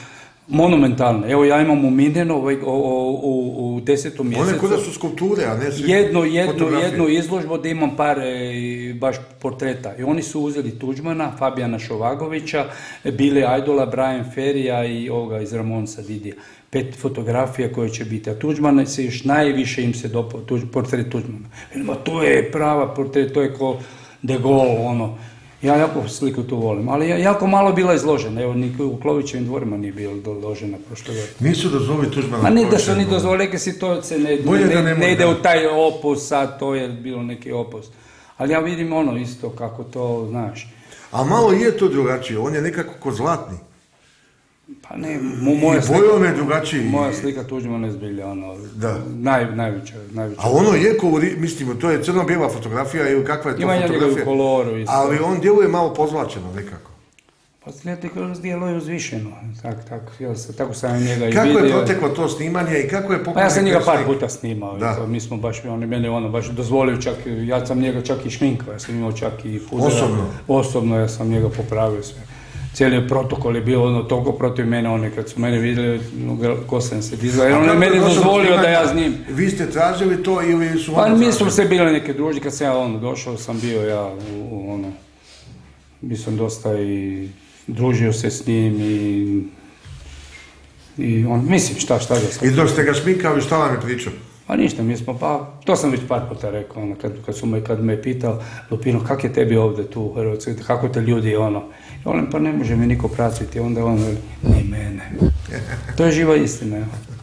Monumentalne. Evo ja imam u Minhenu u, u, u desetom mjesecu. One kuda su skulpture, a ne svi jednu, jednu, fotografije. jednu izložbu da imam par e, baš portreta. I oni su uzeli Tuđmana, Fabijana Šovagovića, Bile Ajdola, Brian Ferrija i ovoga iz Ramonsa Didija. Pet fotografija koje će biti. A Tuđmana se još najviše im se dopao, tuđ, portret Tuđmana. Velimo, to je prava portret, to je ko De Gaulle, ono. Ja jako sliku tu volim, ali jako malo bila izložena. Evo, ni u Klovićevim dvorima nije bila izložena prošle godine. Nisu dozvoli Tuđmana. Ma ni da su ni dozvoli, neke si to se ne, ne, ne, ne, ne ide u taj opus, sad to je bilo neki opus. Ali ja vidim ono isto kako to, znaš. A malo je to drugačije, on je nekako ko zlatni. Pa ne, moja slika, bojom je drugačiji. Moja slika Tuđmana je zbilja, ono, da. Naj, najveća, najveća. A ono je ko, mislimo, to je crno-bijela fotografija ili kakva je to ima fotografija. Ima u koloru isto. Ali on djeluje malo pozlačeno nekako. Pa slijete kroz djeluje uzvišeno, tak, tak, ja, tako sam njega i vidio. Kako je proteklo to snimanje i kako je pokojni? Pa ja sam njega par puta snimao, to, mi smo baš, on je mene ono baš dozvolio čak, ja sam njega čak i šminkao, ja sam imao čak i fudera. Osobno? Osobno, ja sam njega popravio sve. Cijeli protokol je bio ono toliko protiv mene, oni kad su mene vidjeli, ko sam se dizao, jer on je meni dozvolio da ja s njim. Vi ste tražili to ili su ono? Pa mi smo se bili neke druži, kad sam ja ono došao, sam bio ja u, u ono, bio sam dosta i družio se s njim i, i on, mislim šta, šta ga sam. I dok ste ga šminkali, šta vam je pričao? Pa ništa, mi smo, pa, to sam već par puta rekao, ono, kad, kad, su me, kad me pitao, Lupino, kak je tebi ovdje tu u Hrvatskoj, kako te ljudi, ono, i on, pa ne može mi niko pratiti, onda on, ni mene. To je živa istina, evo.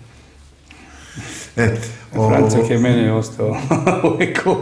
E, o... Francak je meni ostao uvijek u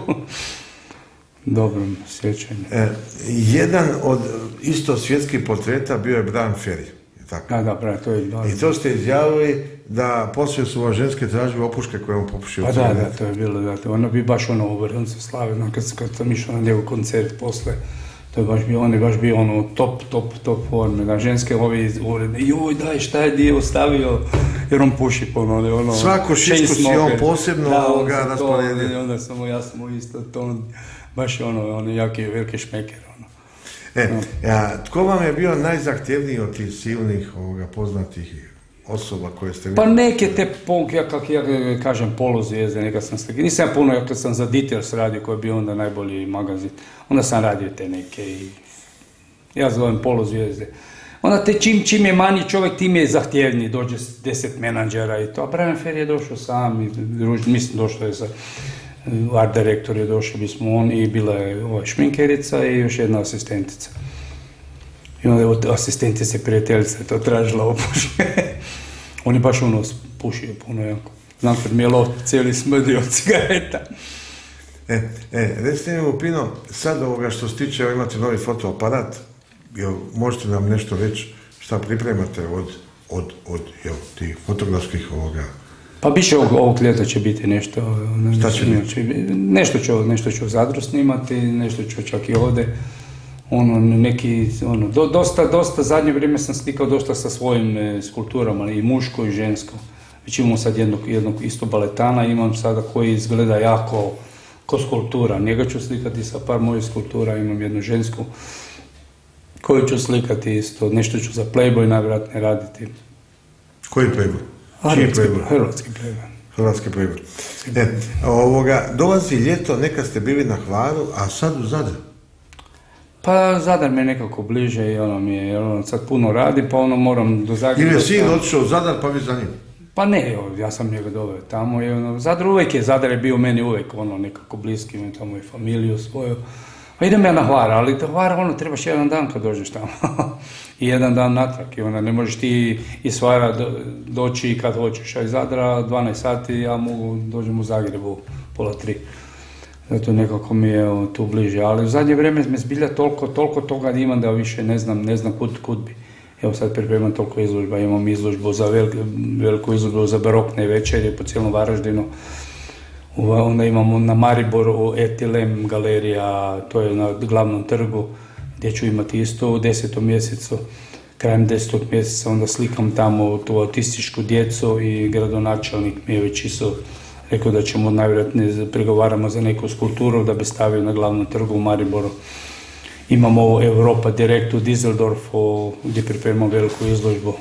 dobrom sjećanju. E, jedan od isto svjetskih portreta bio je Brian Ferry. Tako. Da, da, pravi, to je dobro. I to ste izjavili da poslije su vas ženske tražile opuške koje on popušio. Pa da, da, to je bilo, da, to ono bi baš ono u vrhuncu slave, no, kad, kad sam išao na njegov koncert posle, to je baš bio, on je baš bio ono top, top, top forme, da, ženske ovi uredne, joj, daj, šta je dio ostavio, jer on puši po ono, ono, svako šišku si on posebno da, ovoga rasporedio. Onda sam mu, ja sam mu isto, to, baš je ono, ono, jaki, veliki šmeker, ono. E, a, tko vam je bio najzahtjevniji od tih silnih ovoga, poznatih osoba koje ste vidjeli? Pa neke te, ja kako ja kažem, poluzvijezde, neka sam slikao. Nisam ja puno, ja kad sam za Details radio, koji je bio onda najbolji magazin, onda sam radio te neke i ja zovem poluzvijezde. Onda te čim, čim je manji čovjek, tim je zahtjevniji, dođe deset menadžera i to. A Brian Ferry je došao sam, i, mislim došao je sa art direktor je došao, mi smo on i bila je ova šminkerica i još jedna asistentica. I onda je asistentica prijateljica to tražila opuške. On je baš ono pušio puno jako. Znam kad mi je lot cijeli smrdio od cigareta. E, e, recite mi Lupino, sad ovoga što se tiče, imate novi fotoaparat, jel možete nam nešto reći šta pripremate od, od, od jel, tih fotografskih ovoga? Pa biće ovog, ovog ljeta će biti nešto, šta će biti? Nešto ću, nešto ću u Zadru snimati, nešto ću čak i ovdje. Ono, neki, ono, do, dosta, dosta, zadnje vrijeme sam slikao dosta sa svojim e, skulpturama, i muško i žensko. Već imamo sad jednog, jednog isto baletana, imam sada koji izgleda jako ko skulptura. Njega ću slikati sa par mojih skulptura, imam jednu žensku koju ću slikati isto, nešto ću za Playboy najvjerojatnije raditi. Koji Playboy? Hrvatski Playboy. Hrvatski Playboy. Hrvatski Playboy. E, ovoga, dolazi ljeto, nekad ste bili na Hvaru, a sad u Zadru? Pa Zadar me nekako bliže i ono mi je, jer ono sad puno radi, pa ono moram do Zagreba. Ili je sin otišao u Zadar, pa vi za njim? Pa ne, ja sam njega doveo tamo i ono, Zadar uvijek je, Zadar je bio meni uvijek ono nekako bliski, imam tamo i familiju svoju. Pa idem ja na Hvar, ali do Hvara ono trebaš jedan dan kad dođeš tamo. I jedan dan natrag i onda ne možeš ti iz Hvara do, doći kad hoćeš, a iz Zadra dvanaest sati ja mogu dođem u Zagrebu pola tri. Zato nekako mi je o, tu bliže, ali u zadnje vrijeme me zbilja toliko, toliko toga imam da više ne znam, ne znam kud, kud bi. Evo sad pripremam toliko izložba, imam izložbu za velik, veliku izložbu za barokne večerje po cijelom Varaždinu. Onda imamo na Mariboru Etilem galerija, to je na glavnom trgu, gdje ću imati isto u desetom mjesecu. Krajem desetog mjeseca onda slikam tamo tu autističku djecu i gradonačelnik mi je već isto rekao da ćemo najvjerojatnije pregovaramo za neku skulpturu da bi stavio na glavnom trgu u Mariboru. Imamo ovo Europa direkt u Düsseldorfu gdje pripremamo veliku izložbu.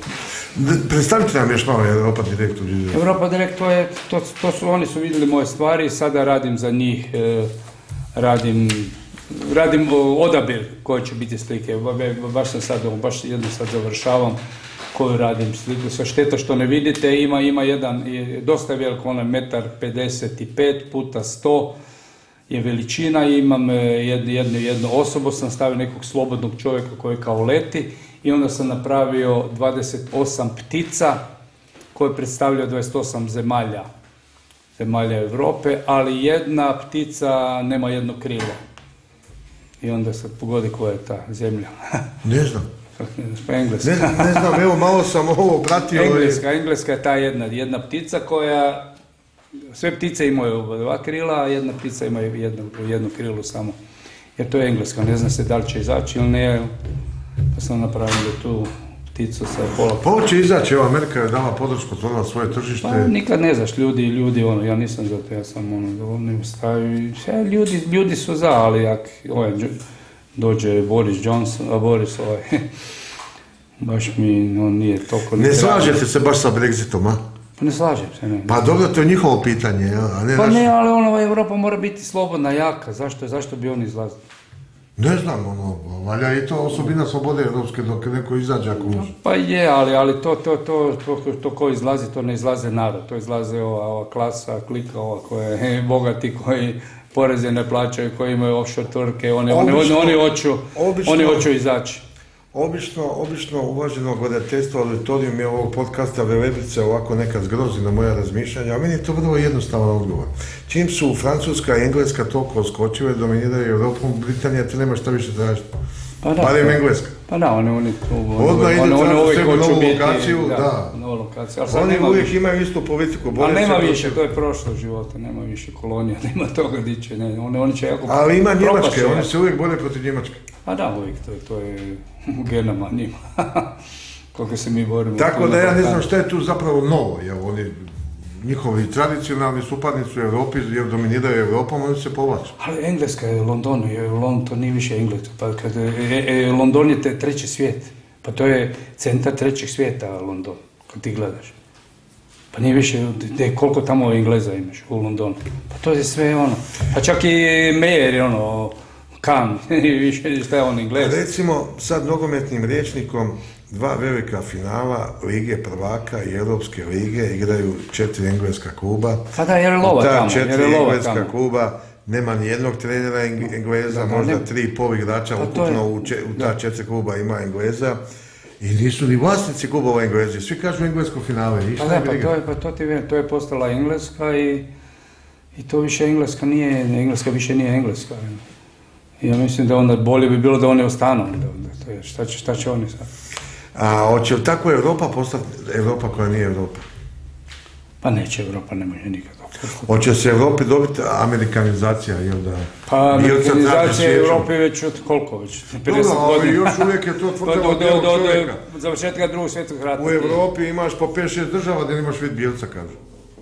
Predstavite nam još malo Europa Direkt. Europa Direkt, to, je, to, to su, oni su vidjeli moje stvari, sada radim za njih, e, radim, radim odabir koje će biti slike, baš sam sad, baš jedno sad završavam koju radim sliku, sa šteta što ne vidite, ima, ima jedan, je dosta veliko, onaj metar pedeset pet puta sto je veličina, imam jednu, jednu, jednu osobu, sam stavio nekog slobodnog čovjeka koji kao leti i onda sam napravio dvadeset osam ptica koje predstavljaju dvadeset osam zemalja, zemalja Europe, ali jedna ptica nema jedno krilo. I onda sad pogodi koja je ta zemlja. Ne znam. Pa Engleska. Ne, ne znam, evo malo sam ovo pratio. Engleska, Engleska je ta jedna, jedna ptica koja, sve ptice imaju dva krila, a jedna ptica ima jedno, jedno krilo samo. Jer to je Engleska, ne zna se da li će izaći ili ne, pa sam napravio tu pticu sa pola. Pa ovo će izaći, evo Amerika je dala podršku, otvorila svoje tržište. Pa nikad ne znaš, ljudi, ljudi, ono, ja nisam za to, ja sam ono, dovoljno stavio, ja, ljudi, ljudi su za, ali jak, ovaj, dođe Boris Johnson, a Boris ovaj, baš mi on nije toliko... Ne slažete se baš sa Brexitom, a? Pa ne slažem se, ne. Pa dobro, to je njihovo pitanje, ja? A ne pa naš... ne, ali ono, Europa mora biti slobodna, jaka, zašto, zašto bi oni izlazili? Ne znam, ono, valja i to osobina slobode europske dok neko izađe ako može. Pa je, ali, ali to, to, to, to, to ko izlazi, to ne izlaze narod, to izlaze ova, ova klasa, klika ova koja je bogati, koji poreze ne plaćaju, koji imaju offshore tvrtke, oni, oni, oni, oni, hoću, obično, oni hoću izaći. Obično, obično uvaženo gledateljstvo auditorium je ovog podcasta Velebice ovako nekad zgrozi na moja razmišljanja, a meni je to vrlo jednostavan odgovor. Čim su Francuska i Engleska toliko oskočile, dominiraju Europom, Britanija te nema šta više tražiti. Pa da, barem Engleska. Pa da, oni, oni, Odmah ide tražiti sebi novu lokaciju, da. da. Novu lokaciju. Oni uvijek više. Imaju istu politiku. Ali nema više, to je prošlo života, nema više kolonija, nema toga diće, ne, oni, oni će jako... Ali ima Njemačke, oni se uvijek bore protiv Njemačke. Pa da, uvijek, to, to je u genama njima. Koliko se mi borimo. Tako da ja ne znam šta je tu zapravo novo, jer oni, njihovi tradicionalni suparnici u Europi, jer dominiraju Europom, oni se povlače. Ali Engleska je u Londonu, je u Londonu, to nije više Engleska, pa kad, e, e, London je te, treći svijet, pa to je centar trećeg svijeta, London, kad ti gledaš. Pa nije više, de, koliko tamo Engleza imaš u Londonu, pa to je sve ono, pa čak i Meyer je ono, Kan, više šta je on Englez. Recimo, sad nogometnim rječnikom, dva velika finala Lige prvaka i Europske lige igraju četiri engleska kluba. Pa da, jer je lova tamo. Ta četiri je engleska tamo. kluba nema ni jednog trenera Engleza, da, možda ne... tri pol igrača pa ukupno je... u, če, u ta četiri kluba ima Engleza. I nisu ni vlasnici klubova Englezi, svi kažu englesko finale. Pa da, pa to je, pa to ti vjerujem, to je postala Engleska i, i to više Engleska nije, Engleska više nije Engleska. Ja mislim da onda bolje bi bilo da oni ostanu, da, da, to je, šta, će, šta će oni sad? A hoće li tako Europa postati Europa koja nije Europa? Pa neće, Europa ne može nikad. Hoće se Europi dobiti amerikanizacija, jel da? Pa amerikanizacija Europe već od koliko već? pedeset godina. Još uvijek je to tvrđava bijelog čovjeka. Do završetka drugog svjetskog rata. U Europi imaš po pet šest država da nemaš vid bijelca, kažu.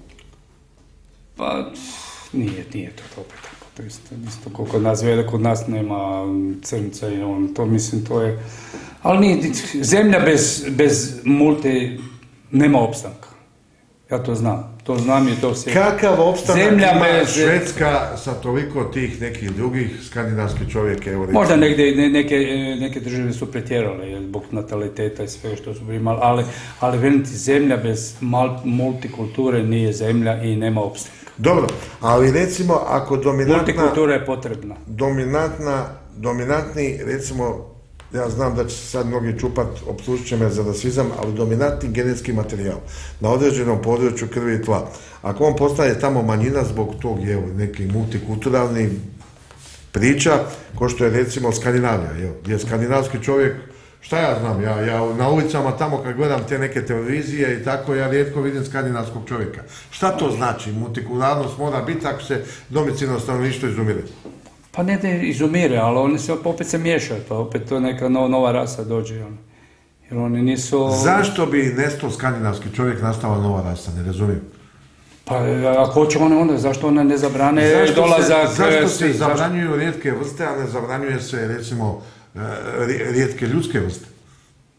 Pa nije, nije to to opet tako. To isto, isto koliko nas vede, kod nas nema crnca i on, to mislim, to je... Ali nije, zemlja bez, bez multi nema opstanka. Ja to znam. To znam i to se... Kakav opstanak zemlja ima bez... Švedska sa toliko tih nekih drugih skandinavskih čovjeka? Evo, možda negdje, ne, neke, neke države su pretjerale zbog nataliteta i sve što su primali, ali, ali veliti, zemlja bez multikulture nije zemlja i nema opstanka. Dobro, ali recimo ako dominantna... Multikultura je potrebna. Dominantna, dominantni, recimo, ja znam da će se sad mnogi čupat, optužit će me za rasizam, ali dominantni genetski materijal na određenom području krvi i tla. Ako on postane tamo manjina zbog tog, evo, neki multikulturalni priča, ko što je recimo Skandinavija, evo, gdje je skandinavski čovjek, šta ja znam, ja, ja na ulicama tamo kad gledam te neke televizije i tako, ja rijetko vidim skandinavskog čovjeka. Šta to znači? Multikulturalnost mora biti ako se domicilno stanovništvo izumire. Pa ne da izumire, ali oni se opet se miješaju, pa opet to neka nova, nova rasa dođe. Jer oni nisu... Zašto bi nestao skandinavski čovjek, nastala nova rasa, ne razumijem? Pa ako hoće one onda, zašto one ne zabrane zašto dolazak... Se, zašto se zabranjuju rijetke vrste, a ne zabranjuje se recimo rijetke ljudske vrste?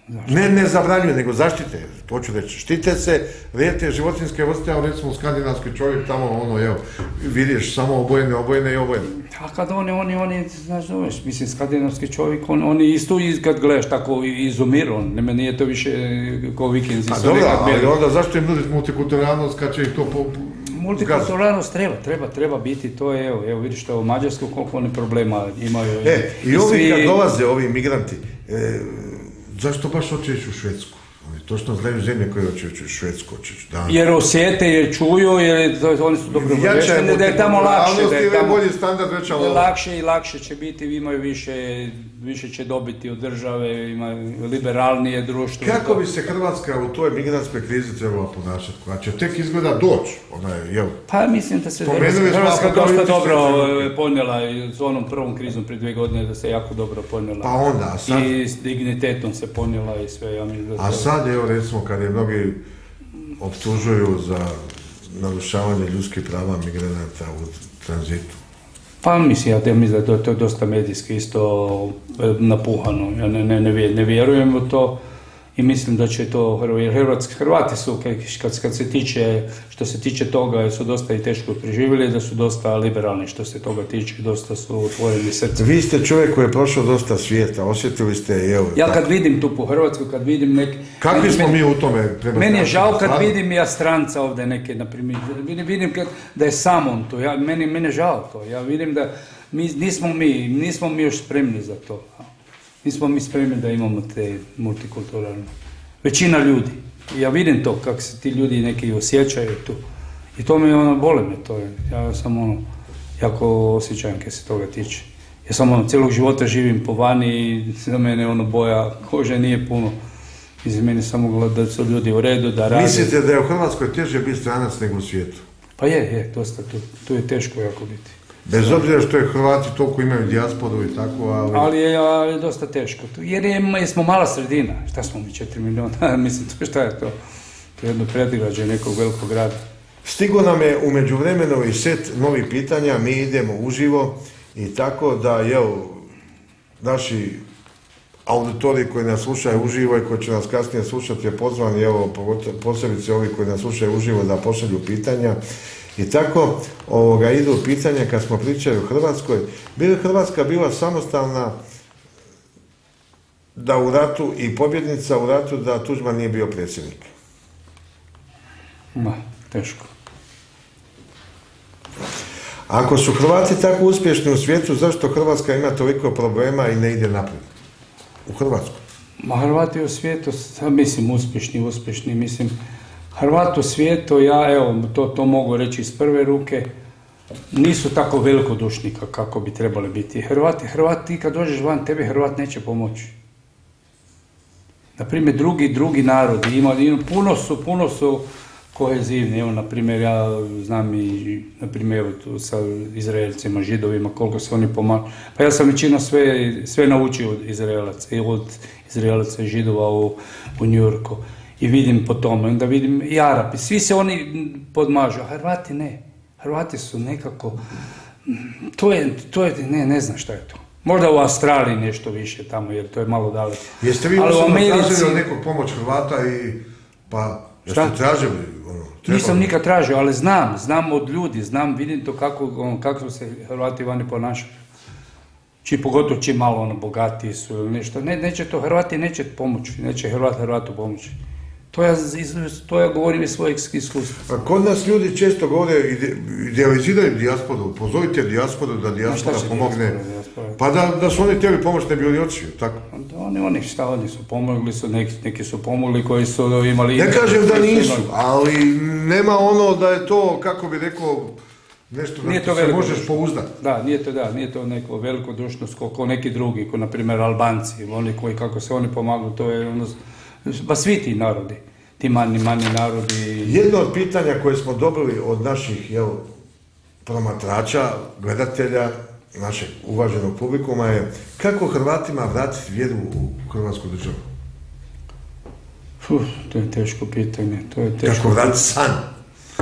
Ne, ne zabranjuje, nego zaštite, to ću reći. Štite se rijetke životinjske vrste, ali recimo skandinavski čovjek tamo, ono, evo, vidiš samo obojene, obojene i obojene. A kad oni, oni, oni, znaš, znaš, mislim, skandinavski čovjek, on, oni isto kad gledaš tako izumiru, ne, nije to više kao vikenzi. A dobro, ali onda zašto im nuditi multikulturalnost kad će ih to po... Multikulturalnost treba, treba, treba biti, to je, evo, evo vidiš što u Mađarsku koliko oni problema imaju. E, i, i ovi svi... kad dolaze, ovi migranti, e, zašto baš hoće ići u Švedsku? Oni točno znaju zemlje koje hoće ići u Švedsku, hoće ići dan. Jer osjete, jer čuju, jer to, oni su dobro obavješteni, da je tamo lakše. Da je tamo bolji standard, veća lova. Lakše i lakše će biti, imaju više, više će dobiti od države, imaju liberalnije društvo. Kako bi se Hrvatska u toj migrantskoj krizi trebala ponašati? Koja će tek izgleda doći? Ona je, jel? Pa mislim da se Hrvatska dosta dobro ponijela s onom prvom krizom prije dvije godine, da se jako dobro ponijela. Pa onda, a sad... I s dignitetom se ponijela i sve, ja mislim da a sad, evo recimo, kad je mnogi optužuju za narušavanje ljudskih prava migranata u tranzitu. Pa mislim, ja mislim da to je dosta medijski isto napuhano. Ja ne, ne, ne, ne vjerujem u to i mislim da će to, jer Hrvatski, Hrvati su, kad, kad se tiče, što se tiče toga, su dosta i teško preživjeli, da su dosta liberalni što se toga tiče, dosta su otvoreni srce. Vi ste čovjek koji je prošao dosta svijeta, osjetili ste, evo... Ja kad vidim tu po Hrvatskoj, kad vidim neke... Kakvi smo mi u tome? Meni je žao kad vidim ja stranca ovdje neke, na primjer, vidim, vidim kad, da je sam on tu, ja, meni, meni je žao to, ja vidim da mi, nismo mi, nismo mi još spremni za to. Nismo mi spremni da imamo te multikulturalne. Većina ljudi. Ja vidim to, kako se ti ljudi neki osjećaju tu. I to me ono, bole me to. Ja sam ono, jako osjećajem kad se toga tiče. Ja sam ono, cijelog života živim po vani i za mene ono, boja kože nije puno. I za mene samo da su ljudi u redu, da rade. Mislite da je u Hrvatskoj teže biti stranac nego u svijetu? Pa je, je, dosta tu. Tu je teško jako biti. Bez obzira što je Hrvati toliko imaju dijasporu i tako, ali... Ali je, ali je dosta teško. Jer je, smo mala sredina. Šta smo mi, četiri miliona? Mislim, to šta je to? To je jedno predgrađe nekog velikog grada. Stigo nam je u međuvremenu i set novih pitanja, mi idemo uživo i tako da, evo, naši auditori koji nas slušaju uživo i koji će nas kasnije slušati je pozvani, evo, posebice ovi koji nas slušaju uživo da pošalju pitanja. I tako ovoga, idu pitanja kad smo pričali u Hrvatskoj. Bi li Hrvatska bila samostalna da u ratu i pobjednica u ratu da Tuđman nije bio predsjednik? Ma, teško. Ako su Hrvati tako uspješni u svijetu, zašto Hrvatska ima toliko problema i ne ide naprijed? U Hrvatskoj? Ma, Hrvati u svijetu, mislim, uspješni, uspješni, mislim... Hrvati u svijetu, ja evo, to, to mogu reći iz prve ruke, nisu tako velikodušni kako bi trebali biti. Hrvati, Hrvati, kad dođeš van, tebe Hrvat neće pomoći. Naprimjer, drugi, drugi narodi, ima, puno su, puno su kohezivni. Evo, naprimjer, ja znam i, naprimjer, tu sa Izraelcima, Židovima, koliko se oni pomažu. Pa ja sam većino sve, sve naučio od Izraelaca, od Izraelaca i Židova u, u New Yorku. I vidim po tome, onda vidim i Arapi, svi se oni podmažu, a Hrvati ne. Hrvati su nekako, to je, to je, ne, ne znam šta je to. Možda u Australiji nešto više tamo, jer to je malo daleko. Jeste vi osobno Americi... tražili od nekog pomoć Hrvata i, pa, jeste tražili? Ono, nisam nikad tražio, ali znam, znam od ljudi, znam, vidim to kako, ono, kako se Hrvati vani ponašaju. Či pogotovo čim malo ono, bogatiji su ili nešto. Ne, neće to, Hrvati neće pomoći, neće Hrvat Hrvatu pomoći. To ja, to ja govorim iz svojeg iskustva. A kod nas ljudi često govore, idealiziraju dijasporu, pozovite dijasporu da dijaspora pomogne. Dijaspora? Pa da, da su oni htjeli pomoći, ne bi oni očio, tako? Da, oni, oni šta, oni su pomogli, su, neki, neki su pomogli koji su imali... Ne kažem da nisu, ali nema ono da je to, kako bi rekao, nešto da se veliko možeš dušno. Pouzdati. Da, nije to, da, nije to neko veliko dušnost kao neki drugi, kao na primjer Albanci, oni koji, kako se oni pomagu, to je ono... Pa svi ti narodi, ti manji, manji narodi... Jedno od pitanja koje smo dobili od naših jel, promatrača, gledatelja, našeg uvaženog publikuma je kako Hrvatima vratiti vjeru u Hrvatsku državu? Uf, to je teško pitanje. To je teško kako vratiti san?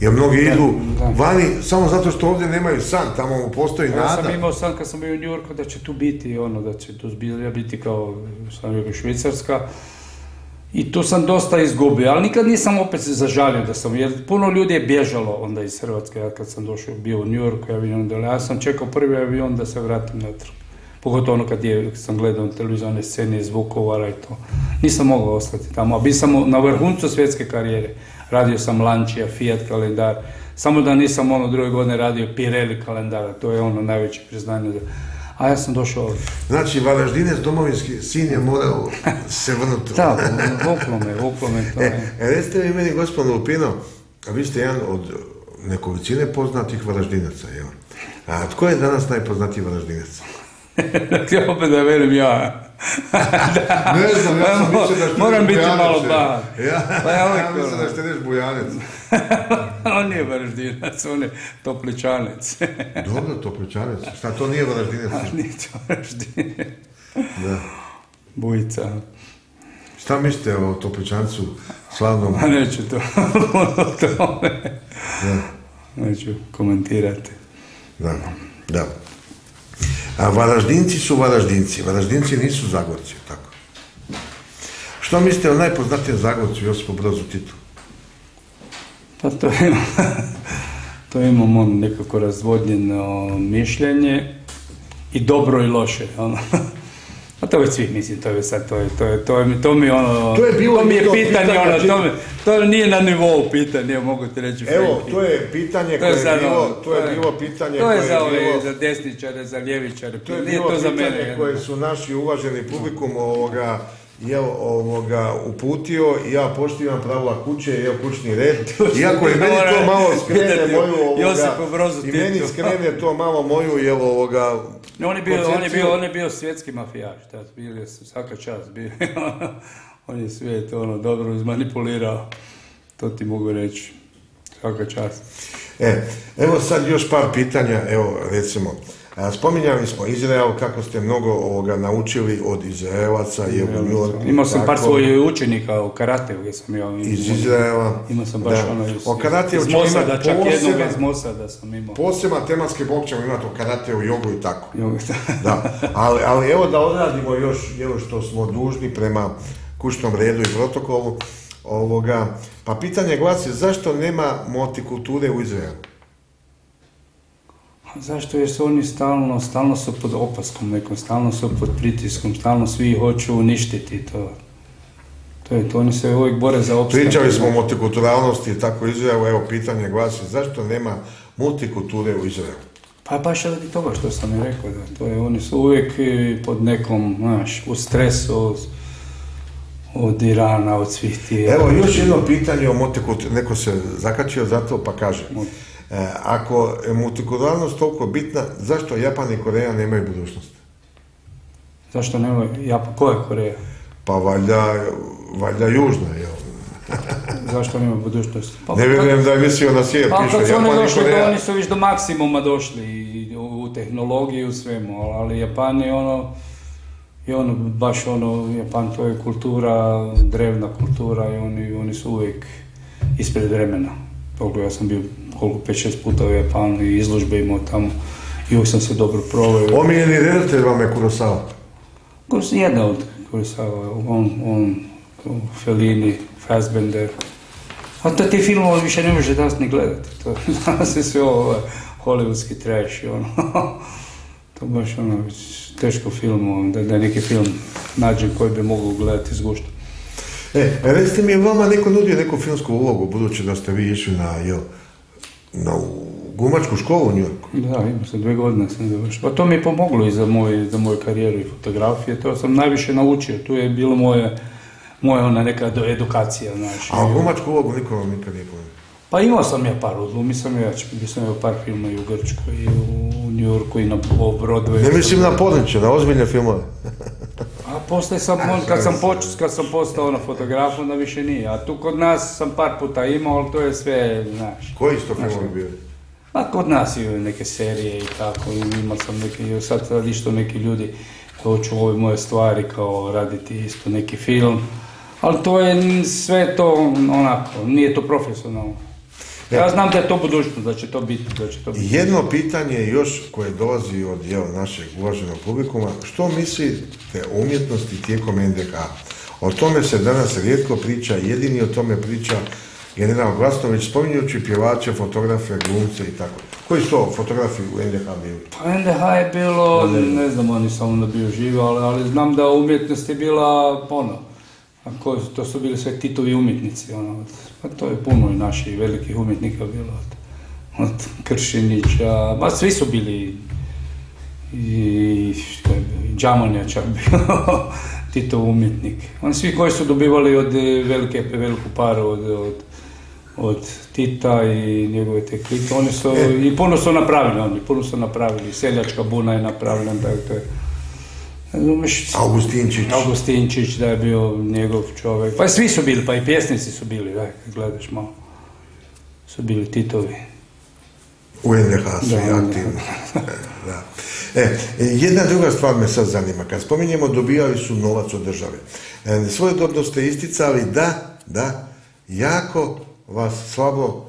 Jer mnogi idu da. vani samo zato što ovdje nemaju san, tamo mu postoji Ja nada. sam imao san kad sam bio u New Yorku da će tu biti ono, da će tu zbilja biti kao sam bio Švicarska. I tu sam dosta izgubio, ali nikad nisam opet se zažalio da sam, jer puno ljudi je bježalo onda iz Hrvatske, ja kad sam došao, bio u New Yorku, avion, ja sam čekao prvi avion da se vratim natrag. Pogotovo ono kad, je, kad sam gledao televizijone scene iz Vukovara i to. Nisam mogao ostati tamo, a bio sam na vrhuncu svjetske karijere. Radio sam Lancia, Fiat kalendar, samo da nisam ono druge godine radio Pirelli kalendara, to je ono najveće priznanje. Da... A ja sam došao ovdje. Znači, Varaždinec, domovinski sin je morao se vrnuti. Da, vuklo me, vuklo me to. E, recite mi meni, gospodin Lupino, a vi ste jedan od nekolicine poznatih Varaždinaca, jel? A tko je danas najpoznatiji Varaždinac? Htio opet da velim ja. Ne znam, ja sam mislio da ste moram biti Bujanec, malo je. ba. Ja, Pa ja, ja mislim da ste neš Bujanec. On nije Varaždinac, on je Topličanec. Dobro, Topličanec. Šta, to nije Varaždinac? A nije to Varaždinac. Da. Bujica. Šta mislite o Topličancu slavnom? A neću to o tome. Da. Neću komentirati. Da, da. A Varaždinci su Varaždinci. Varaždinci nisu Zagorci, tako. Što mislite o najpoznatijem Zagorcu Josipu Brozu Titu? Pa to imam, to imam on nekako razvodnjeno mišljenje i dobro i loše, ono. A to već svi mislim, to je sad, to je, to je, to je, to mi ono, to, je bilo to mi je pitanje, pitanje, ono, čini... to, mi, to nije na nivou pitanje, mogu ti reći. Evo, to je pitanje koje je bilo, to je bilo pitanje to je koje za, je ove, bilo... za desničare, za ljevičare, to je nije bilo to za pitanje mene. koje su naši uvaženi publikum ovoga, jel, ovoga uputio i ja poštivam pravila kuće, jel, kućni red. Iako je meni to malo skrene moju ovoga, i meni skrene to malo moju, jel, ovoga, on je bio, on je bio, on je bio svjetski mafijaš, tad, bili su svaka čast, bio, on je svijet ono, dobro izmanipulirao, to ti mogu reći, svaka čast. E, evo sad još par pitanja, evo recimo, a, spominjali smo Izrael, kako ste mnogo ovoga naučili od Izraelaca, je u New Yorku. Imao sam par svojih učenika u karateu, gdje sam ja iz Izraela. Imao sam baš da. ono iz, o karateu iz Mosada, čak jednog iz Mosada sam imao. Poseban tematski blok ćemo imati o karateu, jogu i tako. Jogu, da. Ali, ali evo da odradimo još, evo što smo dužni prema kućnom redu i protokolu ovoga. Pa pitanje glasi, zašto nema multikulture u Izraelu? Zašto? Jer su oni stalno, stalno su pod opaskom nekom, stalno su pod pritiskom, stalno svi hoću uništiti to. To je to, oni se uvijek bore za opstanak. Pričali smo o multikulturalnosti i tako Izraelu, evo pitanje glasi, zašto nema multikulture u Izraelu? Pa baš radi toga što sam i rekao, da to je, oni su uvijek pod nekom, znaš, u stresu od, od Irana, od svih tih... Evo još jedno pitanje o multikulturi, neko se zakačio za to pa kaže. E, ako je multikulturalnost toliko bitna, zašto Japan i Koreja nemaju budućnost? Zašto nemaju? Japan, koja je Koreja? Pa valjda, valjda južna, jel? Zašto nemaju budućnost? Pa, ne vjerujem da je mislio na svijet, pa, piše kad su Japan oni i došli, Koreja. oni su viš do maksimuma došli i u, u tehnologiji i u svemu, ali Japan je ono, i ono, baš ono, Japan to je kultura, drevna kultura i oni, oni su uvijek ispred vremena. Toliko ja sam bio koliko pet šest puta u Japanu i izložbe imao tamo i uvijek sam se dobro proveo. Omiljeni redatelj vam je Kurosawa? Jedna od Kurosawa, on, on, Fellini, Fassbender. A to ti filmove više ne može danas ni gledati. To danas je sve ovo hollywoodski trash i ono. To baš ono, teško film, da, da neki film nađem koji bi mogao gledati s guštom. E, recite mi, vama neko nudio neku filmsku ulogu, budući da ste vi išli na, jel, na glumačku školu u New Yorku? Da, imao sam dve godine sam završio. Pa to mi je pomoglo i za, moj, za moju karijeru i fotografije, to sam najviše naučio, tu je bilo moje, moja ona neka edukacija, znači. A glumačku ulogu niko vam nikad nije pomogao? Pa imao sam ja par odlumi, sam ja, bio sam imao par filma i u Grčkoj, i u New Yorku, i na Broadway. Ne mislim na područje, na ozbiljne filmove. A poslije sam, kad sam, poč, kad sam postao na fotografu, onda više nije. A tu kod nas sam par puta imao, ali to je sve, znaš. Koji su to filmovi bili? A kod nas i neke serije i tako, i imao sam neke, sad sad isto neki ljudi hoću ove moje stvari kao raditi isto neki film. Ali to je sve to onako, nije to profesionalno. Ja znam da je to budućnost, da će to biti. Da će to biti. Jedno pitanje još koje dolazi od jel, našeg uvaženog publikuma, što mislite o umjetnosti tijekom en de ha? O tome se danas rijetko priča, jedini o tome priča general Glasnović, spominjući pjevače, fotografe, glumce i tako. Koji su to fotografi u en de ha bili? Pa en de ha je bilo, ne znam, oni sam onda bio živ, ali, ali znam da umjetnost je bila, ono, ako, to su bili sve Titovi umjetnici, ono, pa to je puno i naših velikih umjetnika bilo, od, od Kršinića, ma svi su bili, i što je bilo, i Džamonja čak bio, Titov umjetnik. Oni svi koji su dobivali od velike, veliku paru od, od, od Tita i njegove te klike, oni su, e. i puno su napravili, oni, puno su napravili, Seljačka buna je napravljena, tako to je. Razumeš? Augustinčić. Augustinčić, da je bio njegov čovjek. Pa svi su bili, pa i pjesnici su bili, da, kad gledaš malo. Su bili Titovi. U en de ha su i aktivni. Da. E, jedna druga stvar me sad zanima. Kad spominjemo dobijali su novac od države. E, svojedobno ste isticali da, da, jako vas slabo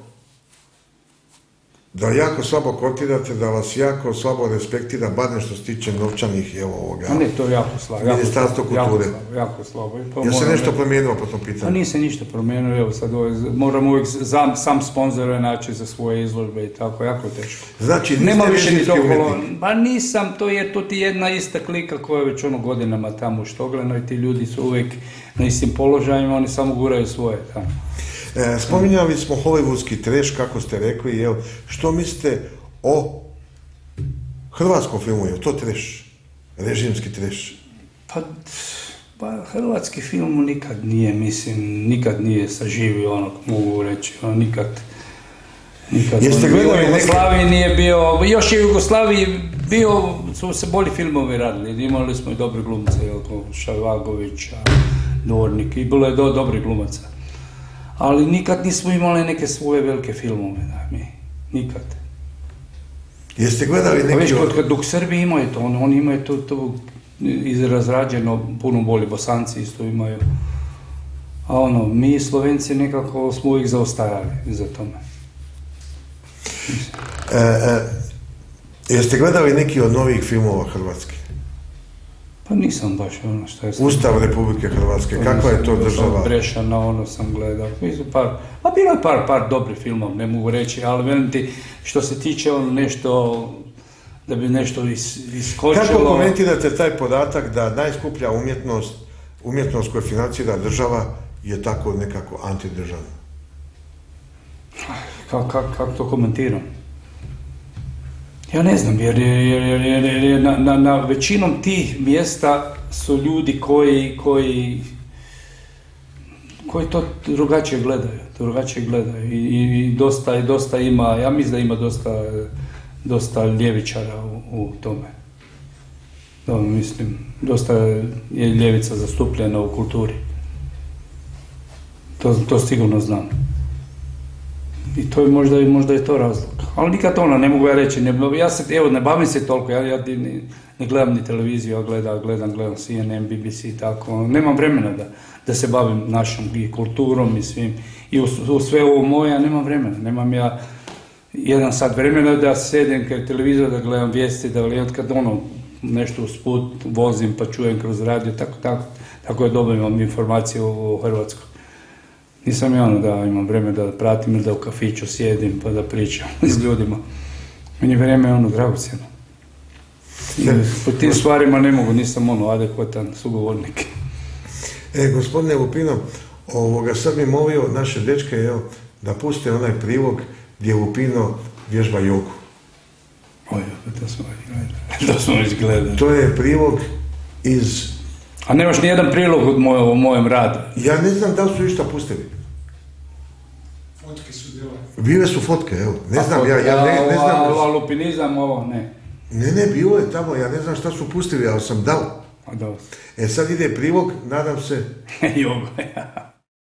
da jako slabo kotirate, da vas jako slabo respektira, bar nešto se tiče novčanih, evo ovoga. A ne, to je jako slabo. Ministarstvo kulture. Jako slabo, jako slabo. Jel se nešto promijenilo po tom pitanju? Pa nije se ništa promijenilo, evo sad ovaj, moram uvijek sam, sam sponzore naći za svoje izložbe i tako, jako teško. Znači, nema niste više ni to umjetnik? Pa nisam, to je to ti jedna ista klika koja je već ono godinama tamo u Štoglenoj i ti ljudi su uvijek na istim položajima, oni samo guraju svoje tamo. E, spominjali smo hollywoodski treš, kako ste rekli, jel, što mislite o hrvatskom filmu, je to treš, režimski treš? Pa, pa hrvatski film nikad nije, mislim, nikad nije saživio, ono, mogu reći, ono, nikad, nikad. Jeste gledali neke... Jugoslaviji nije bio, još je u Jugoslaviji bio, su se bolji filmovi radili, imali smo i dobre glumce, jel, Šavagovića, Dvornik, i bilo je do dobrih glumaca. Ali nikad nismo imali neke svoje velike filmove, da, mi, nikad. Jeste gledali neki... Pa već, kad, dok Srbi imaju to, on, oni imaju to, to izrazrađeno, puno bolji, Bosanci isto imaju. A ono, mi Slovenci nekako smo uvijek zaostajali za tome. E, e, jeste gledali neki od novih filmova hrvatskih? Pa nisam baš ono što je... Ustav Republike Hrvatske, kakva je to država? Brešana, ono sam gledao. Par, pa bilo je par, par dobrih filmova, ne mogu reći, ali velim ti, što se tiče ono nešto, da bi nešto is, iskočilo... Kako komentirate taj podatak da najskuplja umjetnost, umjetnost koju financira država, je tako nekako antidržavna? Kako kak, kak to komentiram? Ja ne znam, jer, jer, jer, jer, jer na, na, na većinom tih mjesta su ljudi koji, koji, koji to drugačije gledaju, drugačije gledaju i, i dosta, dosta ima, ja mislim da ima dosta, dosta ljevičara u, u tome. Da, mislim, dosta je ljevica zastupljena u kulturi. To, to sigurno znam. I to je možda, možda je to razlog. Ali nikad ono, ne mogu ja reći, ne, ja se, evo, ne bavim se toliko, ja, ja ne, ne gledam ni televiziju, ja gledam, gledam, gledam C N N, B B C i tako, nemam vremena da, da se bavim našom i kulturom i svim, i u, u sve ovo moje, ja nemam vremena, nemam ja jedan sat vremena da sedim kod televizora, da gledam vijesti, da gledam kad ono, nešto usput vozim pa čujem kroz radio, tako, tako, tako je dobivam informacije o, o Hrvatskoj. Nisam ja ono da imam vreme da pratim ili da u kafiću sjedim pa da pričam s ljudima. Meni vrijeme je ono dragocjeno. Po tim stvarima ne mogu, nisam ono adekvatan sugovornik. E, gospodine Lupino, ovoga, sad bi molio naše dečke, evo, da puste onaj prilog gdje Lupino vježba jogu. Oj, to smo već gledali. To smo već gledali. To je prilog iz... A nemaš ni jedan prilog od moj, o mojem radu? Ja ne znam da li su išta pustili. Fotke su bile. Bile su fotke, evo. Ne znam, fotke, ja, ja ne, ne znam... A lupinizam, ovo, ne. Ne, ne, bilo je tamo, ja ne znam šta su pustili, ali sam dao. A dobro. E, sad ide prilog, nadam se... Jogo, ja.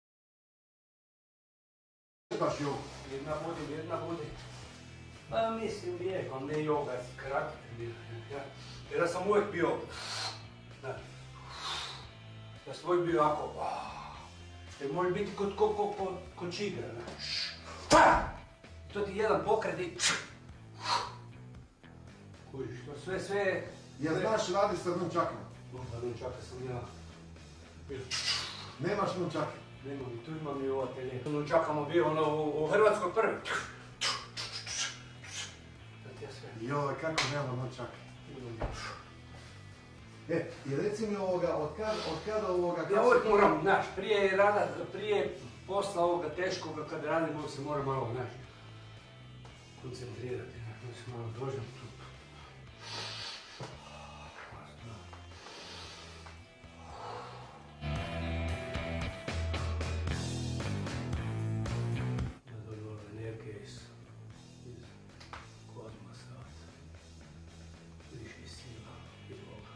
Jedna budi, jedna budi. Pa mislim vijekom, ne joga, kratko. Jer ja sam uvijek bio, ja sam uvijek bio ako, jer može biti kod ko, ko, ko, ko čigra, pa! To ti jedan pokret i... Kužiš, to sve, sve... Jel znaš radi sa nunčakama? Možda nunčaka sam ja... Nemaš nunčake? Nemam i tu imam i u atelje. Nunčakama bio ono u, u Hrvatskoj prvi. Joj, kako nemamo nunčake? E, i reci mi ovoga, od kada, od kada ovoga... Ja uvijek moram, znaš, prije rada, prije posla ovoga teškoga kad radim, uvijek se mora malo, znaš, koncentrirati, znaš, uvijek se malo dođem tu. Da dođu ove energije iz, iz kozmosa, viših sila i Boga.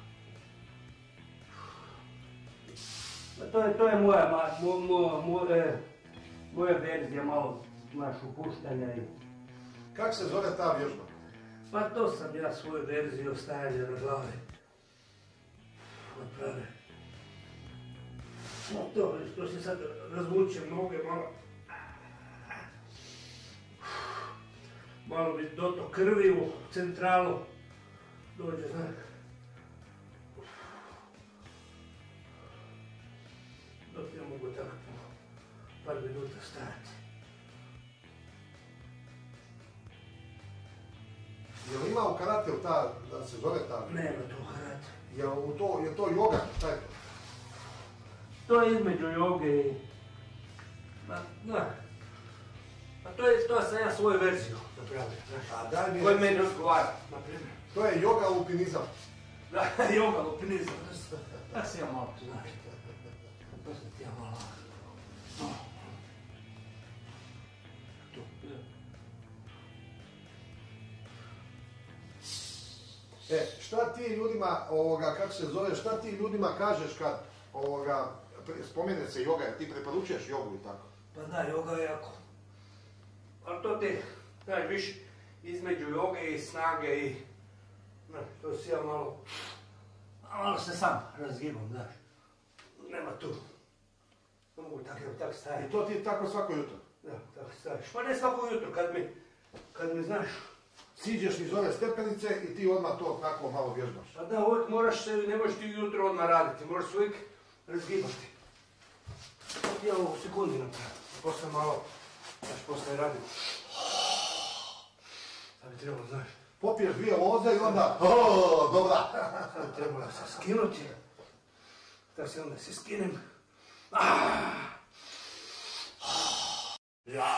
To je, to je moja, mo, mo, mo, e, moja verzija malo, znaš, upuštanja i... Kako se zove ta vježba? Pa to sam ja svoju verziju stajanja na glavi napravio. No to, to se sad razvučem noge malo. Malo bi dotok krvi u centralu dođe, znaš. Dok ja mogu tako par minuta stajati. Jel ima u karateu ta, da se zove ta? Nema to karate. Jel u to, je to joga? Šta je to? To je između joge i... Ma, da. Pa to je, to sam ja svoju verziju napravio, znaš. A daj mi... Koji meni odgovara, na primjer. To je joga lupinizam. Da, joga, lupinizam, da si ja malo, znaš. To sam ti ja malo... Tu, da. E, šta ti ljudima, ovoga, kako se zove, šta ti ljudima kažeš kad, ovoga, spomene se joga, jer ti preporučuješ jogu i tako? Pa da, joga je jako. Ali to ti, znaš, više između joge i snage i... Znaš, to si ja malo... Malo se sam razgibam, znaš. Nema tu. Ne mogu tako, tako stajati. I to ti tako svako jutro? Da, tako staviš. Pa ne svako jutro, kad mi, kad mi, znaš... Siđeš iz ove stepenice i ti odmah to tako malo vježbaš. Pa da, uvijek moraš se, ne možeš ti jutro odmah raditi, moraš se uvijek razgibati. To ti ja u sekundi napravim. Posle malo, znaš, posle radim. Sad bi trebalo, znaš. Popiješ dvije loze i onda, ooo, dobra. Sad bi trebalo se skinuti. Da se onda se skinem. Ja.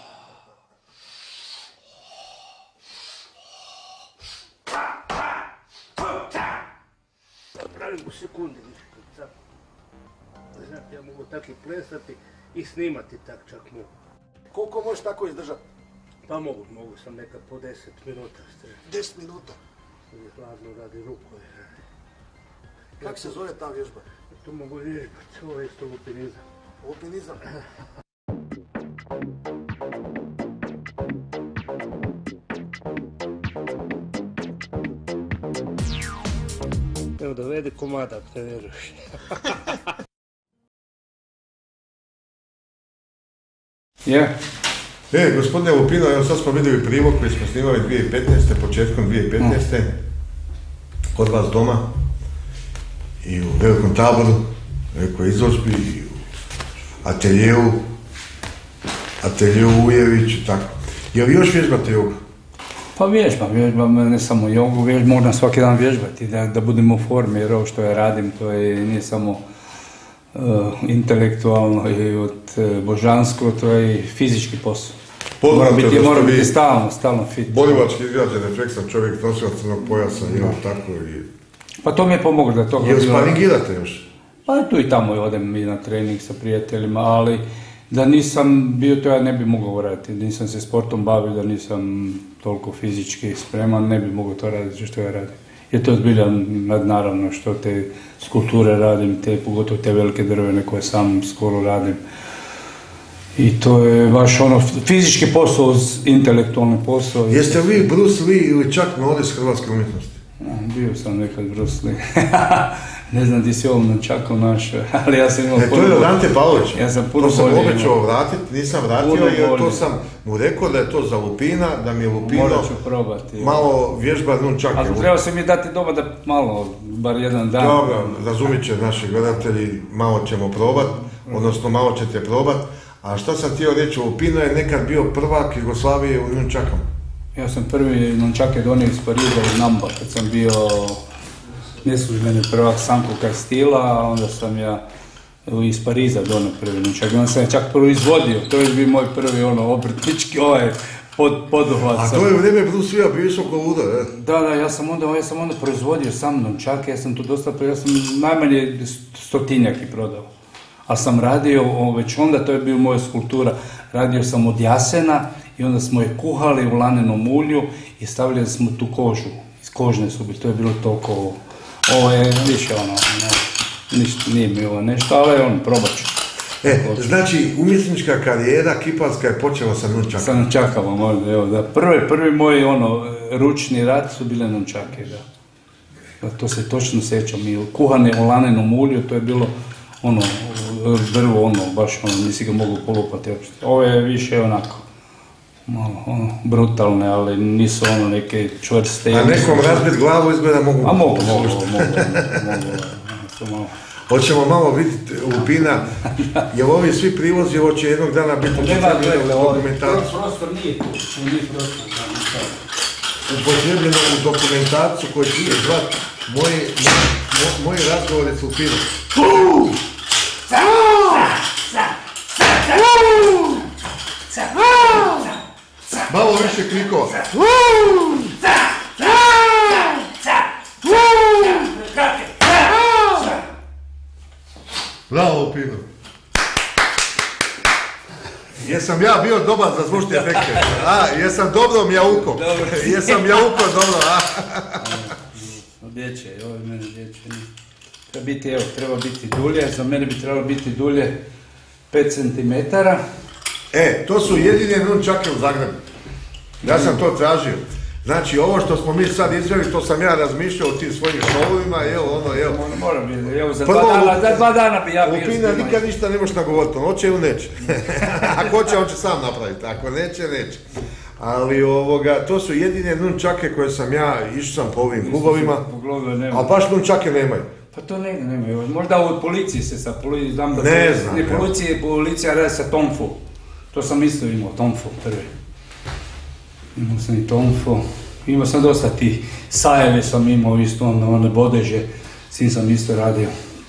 Pravim u sekundi nešto. Znate, ja mogu tako i plesati i snimati tak čak mogu. Koliko možeš tako izdržati? Pa mogu, mogu sam nekad po deset minuta izdržati. Deset minuta. Je hladno radi rukovi. Kako se zove ta vježba? Tu mogu vježbati, ovo je isto lupinizam. Lupinizam. Evo dovedi komada, te vjeruješ. Je. E, gospodine Lupino, evo sad smo vidjeli prilog koji smo snimali dvije tisuće petnaeste, početkom dvije tisuće petnaeste. Mm. Kod vas doma i u velikom taboru, velikoj izložbi, i u ateljevu, ateljevu Ujeviću, tako. Je li još vježbate jogu? Pa vježbam, vježbam ne samo jogu, vježbam, moram svaki dan vježbati da, da budem u formi, jer ovo što ja radim to je nije samo uh, intelektualno i od uh, božansko, to je i fizički posao. Mora biti, mora biti stalno, stalno fit. Bolivački izgrađen, refleksan čovjek, nosilac crnog pojasa, jel tako i... Pa to mi je pomoglo da toga... Jel sparingirate još? Pa tu i tamo odem i na trening sa prijateljima, ali da nisam bio to ja ne bi mogao raditi, nisam se sportom bavio, da nisam toliko fizički spreman, ne bi mogao to raditi što ja radim. Jer to je zbilja nadnaravno što te skulpture radim, te, pogotovo te velike drvene koje sam skoro radim. I to je baš ono fizički posao uz intelektualni posao. Jeste vi Bruce Lee ili čak Norris hrvatske umjetnosti? Bio sam nekad Bruce Lee. Ne znam di si ovom nunčakom našao, ali ja sam imao e, puno... To je od Ante Pavlovića. Ja sam puno to sam bolje obećao vratiti, nisam vratio Puno jer to bolje. sam mu rekao da je to za lupina, da mi je lupino Morat ću probati. malo vježba nunčake. Ali treba se mi dati doma da malo, bar jedan dan. Dobro, razumit će naši gledatelji, malo ćemo probat, odnosno malo ćete probat. A šta sam htio reći, lupino je nekad bio prvak Jugoslavije u nunčakama. Ja sam prvi nunčake donio iz Pariza iz Namba, kad sam bio neslužbeni prvak Sanko Castilla, a onda sam ja iz Pariza donio prvi nunčak. Onda sam ja čak proizvodio, to je bio moj prvi ono obrtnički ovaj pod, poduhvat. A to je u vrijeme Bruce Lee-a bio oko luda, je? Da, da, ja sam onda, ja sam onda proizvodio sam nunčake, ja sam to dosta, ja sam najmanje stotinjak i prodao. Ali sam radio, već onda, to je bio moja skulptura, radio sam od jasena i onda smo je kuhali u lanenom ulju i stavili smo tu kožu, iz kožne su bili, to je bilo toliko, ovo je više ono, ne, ništa, nije mi ovo nešto, ali on, probat ću. E, znači, umjetnička karijera kiparska je počela sa nunčakama. Sa nunčakama, možda, evo, da. Prvi, prvi moji, ono, ručni rad su bile nunčake, da. Da, to se točno sjećam, i kuhane u lanenom ulju, to je bilo, ono, drvo, ono, baš, ono, nisi ga mogu polupati uopšte. Ovo je više onako, malo, ono, brutalne, ali nisu ono neke čvrste. A nekom razbiti glavu izgleda mogu... A mogu, mogu, mogu, mogu, mogu. Hoćemo malo vidjeti lupina, jer ovi svi prilozi, ovo će jednog dana biti upotrebljeno u dokumentaciju. Prostor nije tu, nije prostor. Upotrebljeno u dokumentaciju koji će zvati moji, moji, moji razgovori s lupinom. Malo više klikova. Bravo, Lupino. Jesam ja bio dobar za zvučne efekte? A, jesam dobro mjauko? Jesam mjauko dobro, a? Dječje, ovo je mene dječje. Treba biti, evo, treba biti dulje, za mene bi trebalo biti dulje pet centimetara. E, to su jedine nunčake u Zagrebu. Ja sam to tražio. Znači, ovo što smo mi sad izveli, to sam ja razmišljao o tim svojim šovovima, evo, ono, evo. Ono mora biti, evo, za dva dana, za dva dana bi ja bio Lupina snimanje. nikad ništa ne možeš nagovoriti, on hoće ili neće. Ako hoće, on će sam napraviti, ako neće, neće. Ali ovoga, to su jedine nunčake koje sam ja, išao sam po ovim klubovima, a baš nunčake nemaju. Pa to ne, nemaju, možda u policiji se sa policiji, znam da ne znam, ne, policija, policija radi sa Tonfu. To sam isto imao, Tonfu prvi. Imao sam i Tonfu, imao sam dosta tih sajeve sam imao isto, one, one bodeže, sin sam isto radio.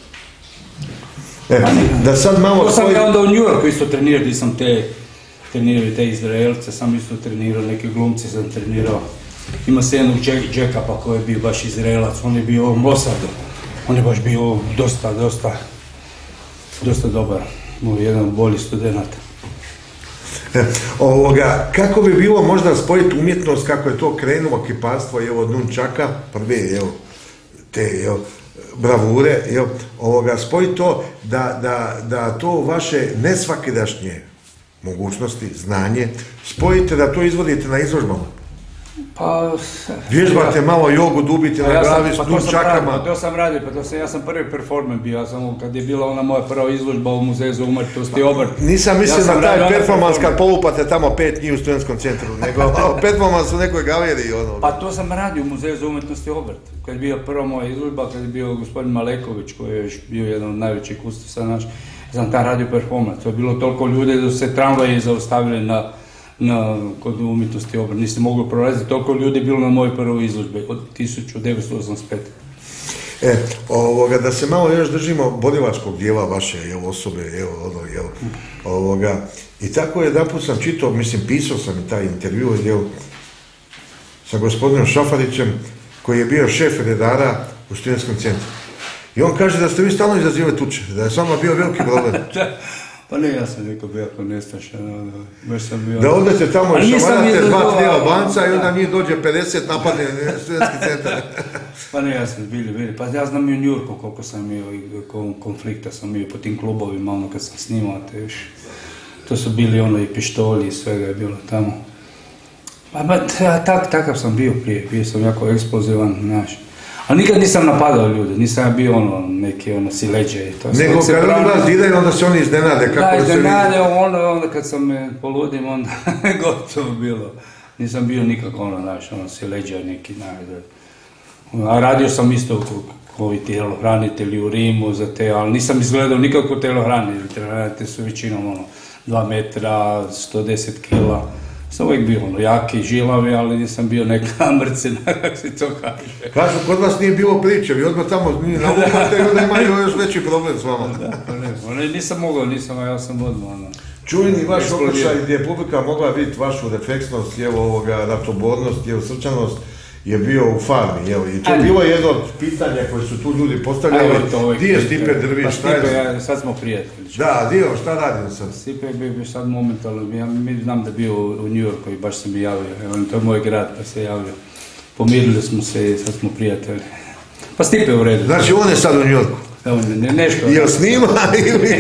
E, da sad malo... To sam tvoj... ja onda u New Yorku isto trenirao, gdje sam te trenirao te Izraelce, sam isto trenirao, neke glumce sam trenirao. Ima se jednog Jackapa koji je bio baš Izraelac, on je bio u Mossadu, on je baš bio dosta, dosta, dosta dobar, jedan od boljih studenata. Ovoga, kako bi bilo možda spojiti umjetnost, kako je to krenulo kiparstvo, evo od nunčaka, prve, evo, te, evo, bravure, evo, ovoga, spojiti to, da, da, da to vaše nesvakidašnje mogućnosti, znanje, spojite da to izvodite na izložbama. Pa... Vježbate ja, malo jogu, dubite na glavi s nunčakama. Pa to sam radio, pa to sam, ja sam prvi performer bio, ja sam, kad je bila ona moja prva izložba u Muzeju za umjetnost i obrt. Nisam mislio ja na taj performans kad polupate tamo pet njih u studentskom centru, nego performans u nekoj galeriji. Ono. Pa to sam radio u Muzeju za umjetnost i obrt, kad je bio prva moja izložba, kad je bio gospodin Maleković, koji je još bio jedan od najvećih kustosa naš, ja sam tam radio performans, to je bilo toliko ljudi da su se tramvaji zaustavili na Na, kod umjetnosti obrt, niste mogli prolaziti, toliko ljudi je bilo na mojoj prvoj izložbi od tisuću devetsto osamdeset pete. E, ovoga, da se malo još držimo borilačkog dijela vaše, evo, osobe, evo, ono, evo, ovoga, i tako jedan put sam čitao, mislim, pisao sam i taj intervju, evo, sa gospodinom Šafarićem, koji je bio šef redara u studentskom centru. I on kaže da ste vi stalno izazivali tuče, da je s vama bio veliki problem. Pa ne, ja sam rekao bio ako nestašan, baš sam bio... Da odete tamo i šamarate dva, tri Albanca i onda njih dođe pedeset napadne studentski centar. Pa ne, ja sam bili, bili, pa ja znam i u New Yorku koliko sam bio i konflikta sam bio po tim klubovima, ono kad sam snimao, te još, to su bili ono i pištolji i svega je bilo tamo. Pa ba, tak, takav sam bio prije, bio sam jako eksplozivan, znaš. Ali nikad nisam napadao ljude, nisam ja bio ono, neki ono sileđe i to. Nego kad oni vas diraju, onda se oni iznenade kako da, se iznenade, onda, onda kad sam me poludim, onda gotovo bilo. Nisam bio nikako ono, znaš, ono sileđa neki, znaš. A radio sam isto koji telohranitelji u Rimu za te, ali nisam izgledao nikako telohranitelji, telohranitelji su većinom ono, dva metra, sto deset kila. Sam uvijek bio ono, jaki, žilavi, ali nisam bio neka mrcina, kako se to kaže. Kažu, kod vas nije bilo priče, vi odmah tamo nije naumate i onda imaju još veći problem s vama. Da, pa ne, ne, nisam mogao, nisam, ja sam odmah ono. Čujni vaš okršaj gdje je publika mogla vidjeti vašu refleksnost, evo ovoga, ratobornost, evo srčanost, je bio u farmi, evo, i to je bilo jedno od pitanja koje su tu ljudi postavljali, gdje je Stipe Drvić, pa šta je... Stipe, ja, sad smo prijatelji. Da, dio, šta radim sad? Stipe je bio sad momentalno, ja mi znam da je bio u New Yorku i baš se mi javio, evo, to je moj grad pa se javio. Pomirili smo se i sad smo prijatelji. Pa Stipe je u redu. Znači on je sad u New Yorku? Evo, ne, nešto... Jel snima ili...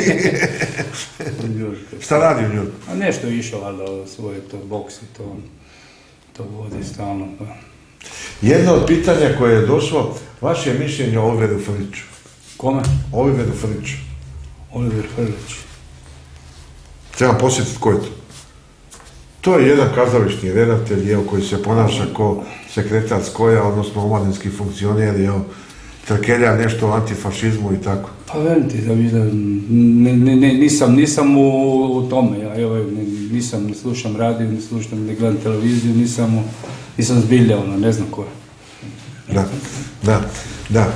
Šta radi u New Yorku? A nešto je išao, ali svoje to boks i to, to vodi stalno. Pa. Jedno od pitanja koje je došlo, vaše mišljenje o Oliveru Frljiću. Kome? Oliveru Frljiću. Oliver Frljić. Trebam posjetiti ko je to. To je jedan kazališni redatelj, evo, koji se ponaša ko sekretar Skoja, odnosno omladinski funkcioner, evo, trkelja nešto o antifašizmu i tako. Pa velim ti da vidim, ne, ne, ne, nisam, nisam u, u tome, ja evo, ne, nisam, ne slušam radio, ne slušam, ne gledam televiziju, nisam, nisam zbilja, ono, ne znam ko je. Da, da, da.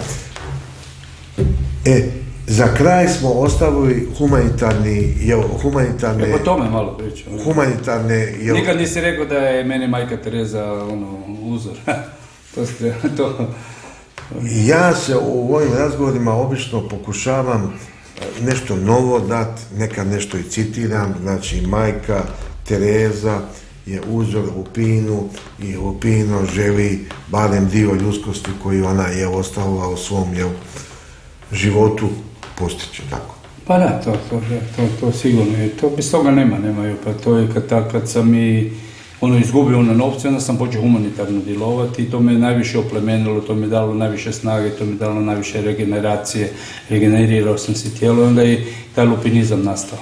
E, za kraj smo ostavili humanitarni, jel, humanitarne... E, po tome malo pričam. Humanitarne, jel... Nikad nisi rekao da je meni majka Tereza, ono, uzor. to ste, to... Ja se u ovim razgovorima obično pokušavam nešto novo dati, nekad nešto i citiram, znači majka Tereza je uzor Lupinu i Lupino želi barem dio ljudskosti koju ona je ostavila u svom jel, životu postići, tako. Pa da, to, to, to, to sigurno je, to bez toga nema, nemaju, pa to je kad, kad sam i ono izgubio na novce, onda sam počeo humanitarno djelovati i to me najviše oplemenilo, to mi je dalo najviše snage, to mi je dalo najviše regeneracije, regenerirao sam se tijelo i onda je taj lupinizam nastao.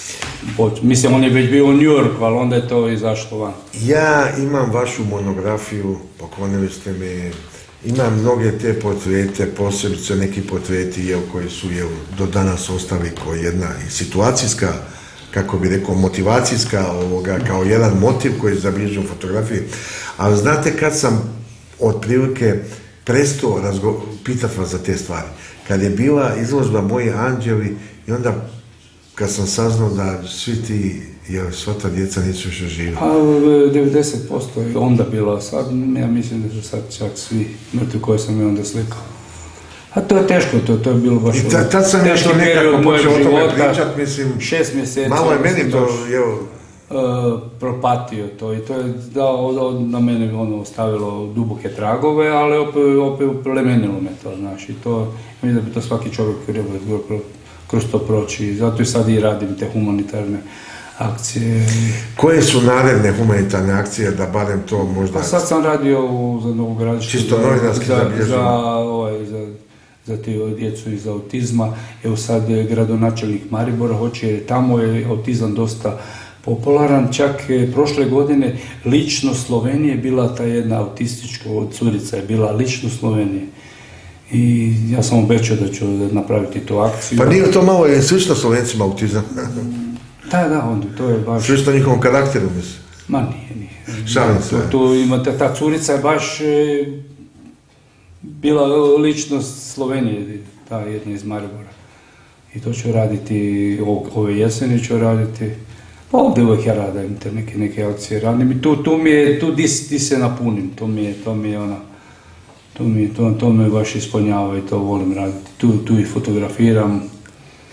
Mislim, on je već bio u New Yorku, ali onda je to izašlo van. Ja imam vašu monografiju, poklonili ste me, imam mnoge te portrete, posebice neki portreti jel, koji su jel, do danas ostali kao jedna situacijska, kako bi rekao, motivacijska ovoga, kao jedan motiv koji je zabilježen u fotografiji. Ali znate kad sam otprilike prestao pitati vas za te stvari? Kad je bila izložba Moji anđeli i onda kad sam saznao da svi ti, jer sva ta djeca nisu još živi. Pa devedeset posto je onda bilo, sad ja mislim da su sad čak svi mrtvi koje sam je onda slikao. A to je teško, to, to je bilo baš I ta, tad sam ja to nekako počeo o tome pričat, mislim, šest mjeseci, malo je meni to, evo... Uh, propatio to i to je da, na mene ono ostavilo duboke tragove, ali opet, opet plemenilo me to, znaš, i to, mislim da bi to svaki čovjek trebao kroz to proći, i zato i sad i radim te humanitarne akcije. Koje su naredne humanitarne akcije, da barem to možda... Pa sad sam radio u, za Novogradište, čisto novinarski za, zabilježeno. za, ovaj, za, za te djecu iz autizma. Evo sad gradonačelnik Maribora hoće, jer tamo je autizam dosta popularan, čak je prošle godine ličnost Slovenije bila ta jedna autistička curica, je bila ličnost Slovenije. I ja sam obećao da ću napraviti tu akciju. Pa nije to malo je slično Slovencima autizam? Da, da, onda to je baš... Slično njihovom karakteru, mislim? Ma nije, nije. Šalim se. Tu, tu ima, ta, ta curica je baš e, bila ličnost Slovenije, ta jedna iz Maribora. I to ću raditi, ove jeseni ću raditi. Pa ovdje uvijek ja radim te neke, neke akcije radim i tu, tu mi je, tu di, di se napunim, to mi je, to mi je ona, to mi, to, to me baš ispunjava i to volim raditi. Tu, tu ih fotografiram.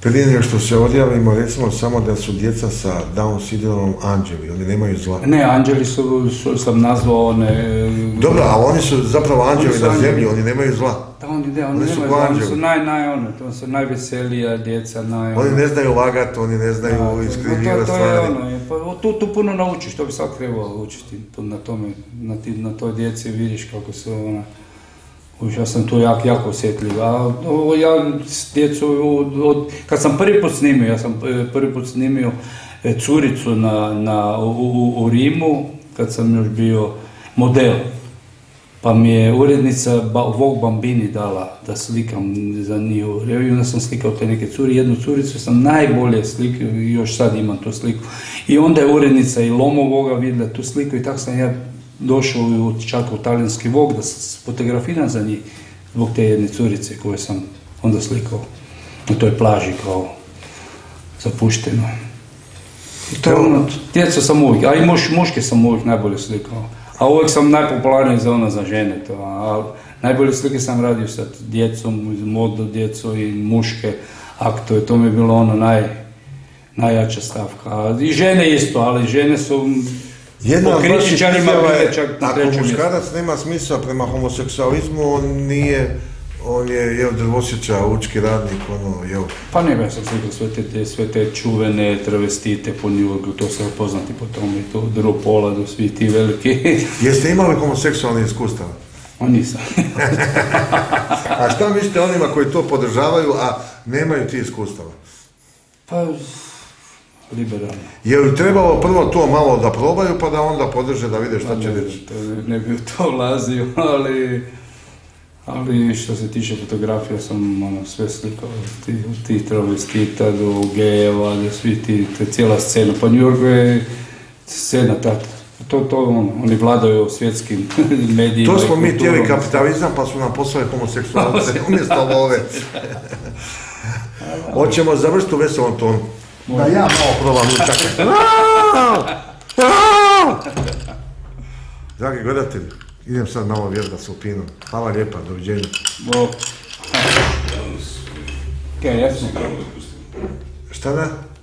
Prije nego što se odjavimo, recimo samo da su djeca sa Down sindromom anđeli, oni nemaju zla. Ne, anđeli su, su sam nazvao one... Dobro, a oni su zapravo anđeli na zemlji, oni nemaju zla. Da, oni, ne, oni, Oni su nemaju ko zla, oni anđeli. su naj, naj, ono, to su najveselija djeca, naj... Oni ne znaju lagati, oni ne znaju Da, iskrivljivati to, to je stvari. ono, je, pa tu, tu puno naučiš, to bi sad trebalo učiti na tome, na, ti, na toj djeci vidiš kako se ona... Uš, ja sam tu jak, jako osjetljiv, a ovo, ja s djecu, od, od, kad sam prvi put snimio, ja sam prvi put snimio e, curicu na, na, u, u, u Rimu, kad sam još bio model, pa mi je urednica ba, Vogue Bambini dala da slikam za njihovu reviju, onda sam slikao te neke curi, jednu curicu sam najbolje slikao i još sad imam tu sliku. I onda je urednica i Lomovoga vidjela tu sliku i tako sam ja došao u, čak u talijanski Vogue da se fotografiram za njih zbog te jedne curice koje sam onda slikao na toj plaži kao zapušteno. I to ono, djecu sam uvijek, a i muš, muške sam uvijek najbolje slikao. A uvijek sam najpopularniji za ono za žene to, a najbolje slike sam radio sa djecom, modno djeco i muške aktove, to mi je bilo ono naj, najjača stavka. A i žene isto, ali žene su Jedna po od vaših kritičarima izjava bile je, čak na ako trećem mjestu. muškarac nema smisla prema homoseksualizmu, on nije, on je, jel, drvosjeća, učki radnik, ono, jel. Pa ne, ja sam slikao sve te, te, sve te čuvene travestite po New Yorku, to se poznati po tome, to od drugog pola do svi ti veliki. Jeste imali homoseksualni iskustava? A nisam. A šta mislite onima koji to podržavaju, a nemaju ti iskustava? Pa, liberalno. Je li trebalo prvo to malo da probaju, pa da onda podrže da vide šta će reći? To ne bi u to ulazio, ali, ali što se tiče fotografija sam ono, sve slikao, od tih, od tih travestita do gejeva, do svi ti, te cijela scena. Pa New York je scena ta, to, to ono, oni vladaju svjetskim medijima. To smo mi kulturom. htjeli kapitalizam, pa su nam poslali homoseksualce umjesto ove. Hoćemo završiti u veselom tonu. Da ja malo probam učakati. Dragi gledatelji, idem sad malo vježbat s Alpinom. Hvala lijepa, doviđenja. Bog. Kaj, jesmo? Šta da?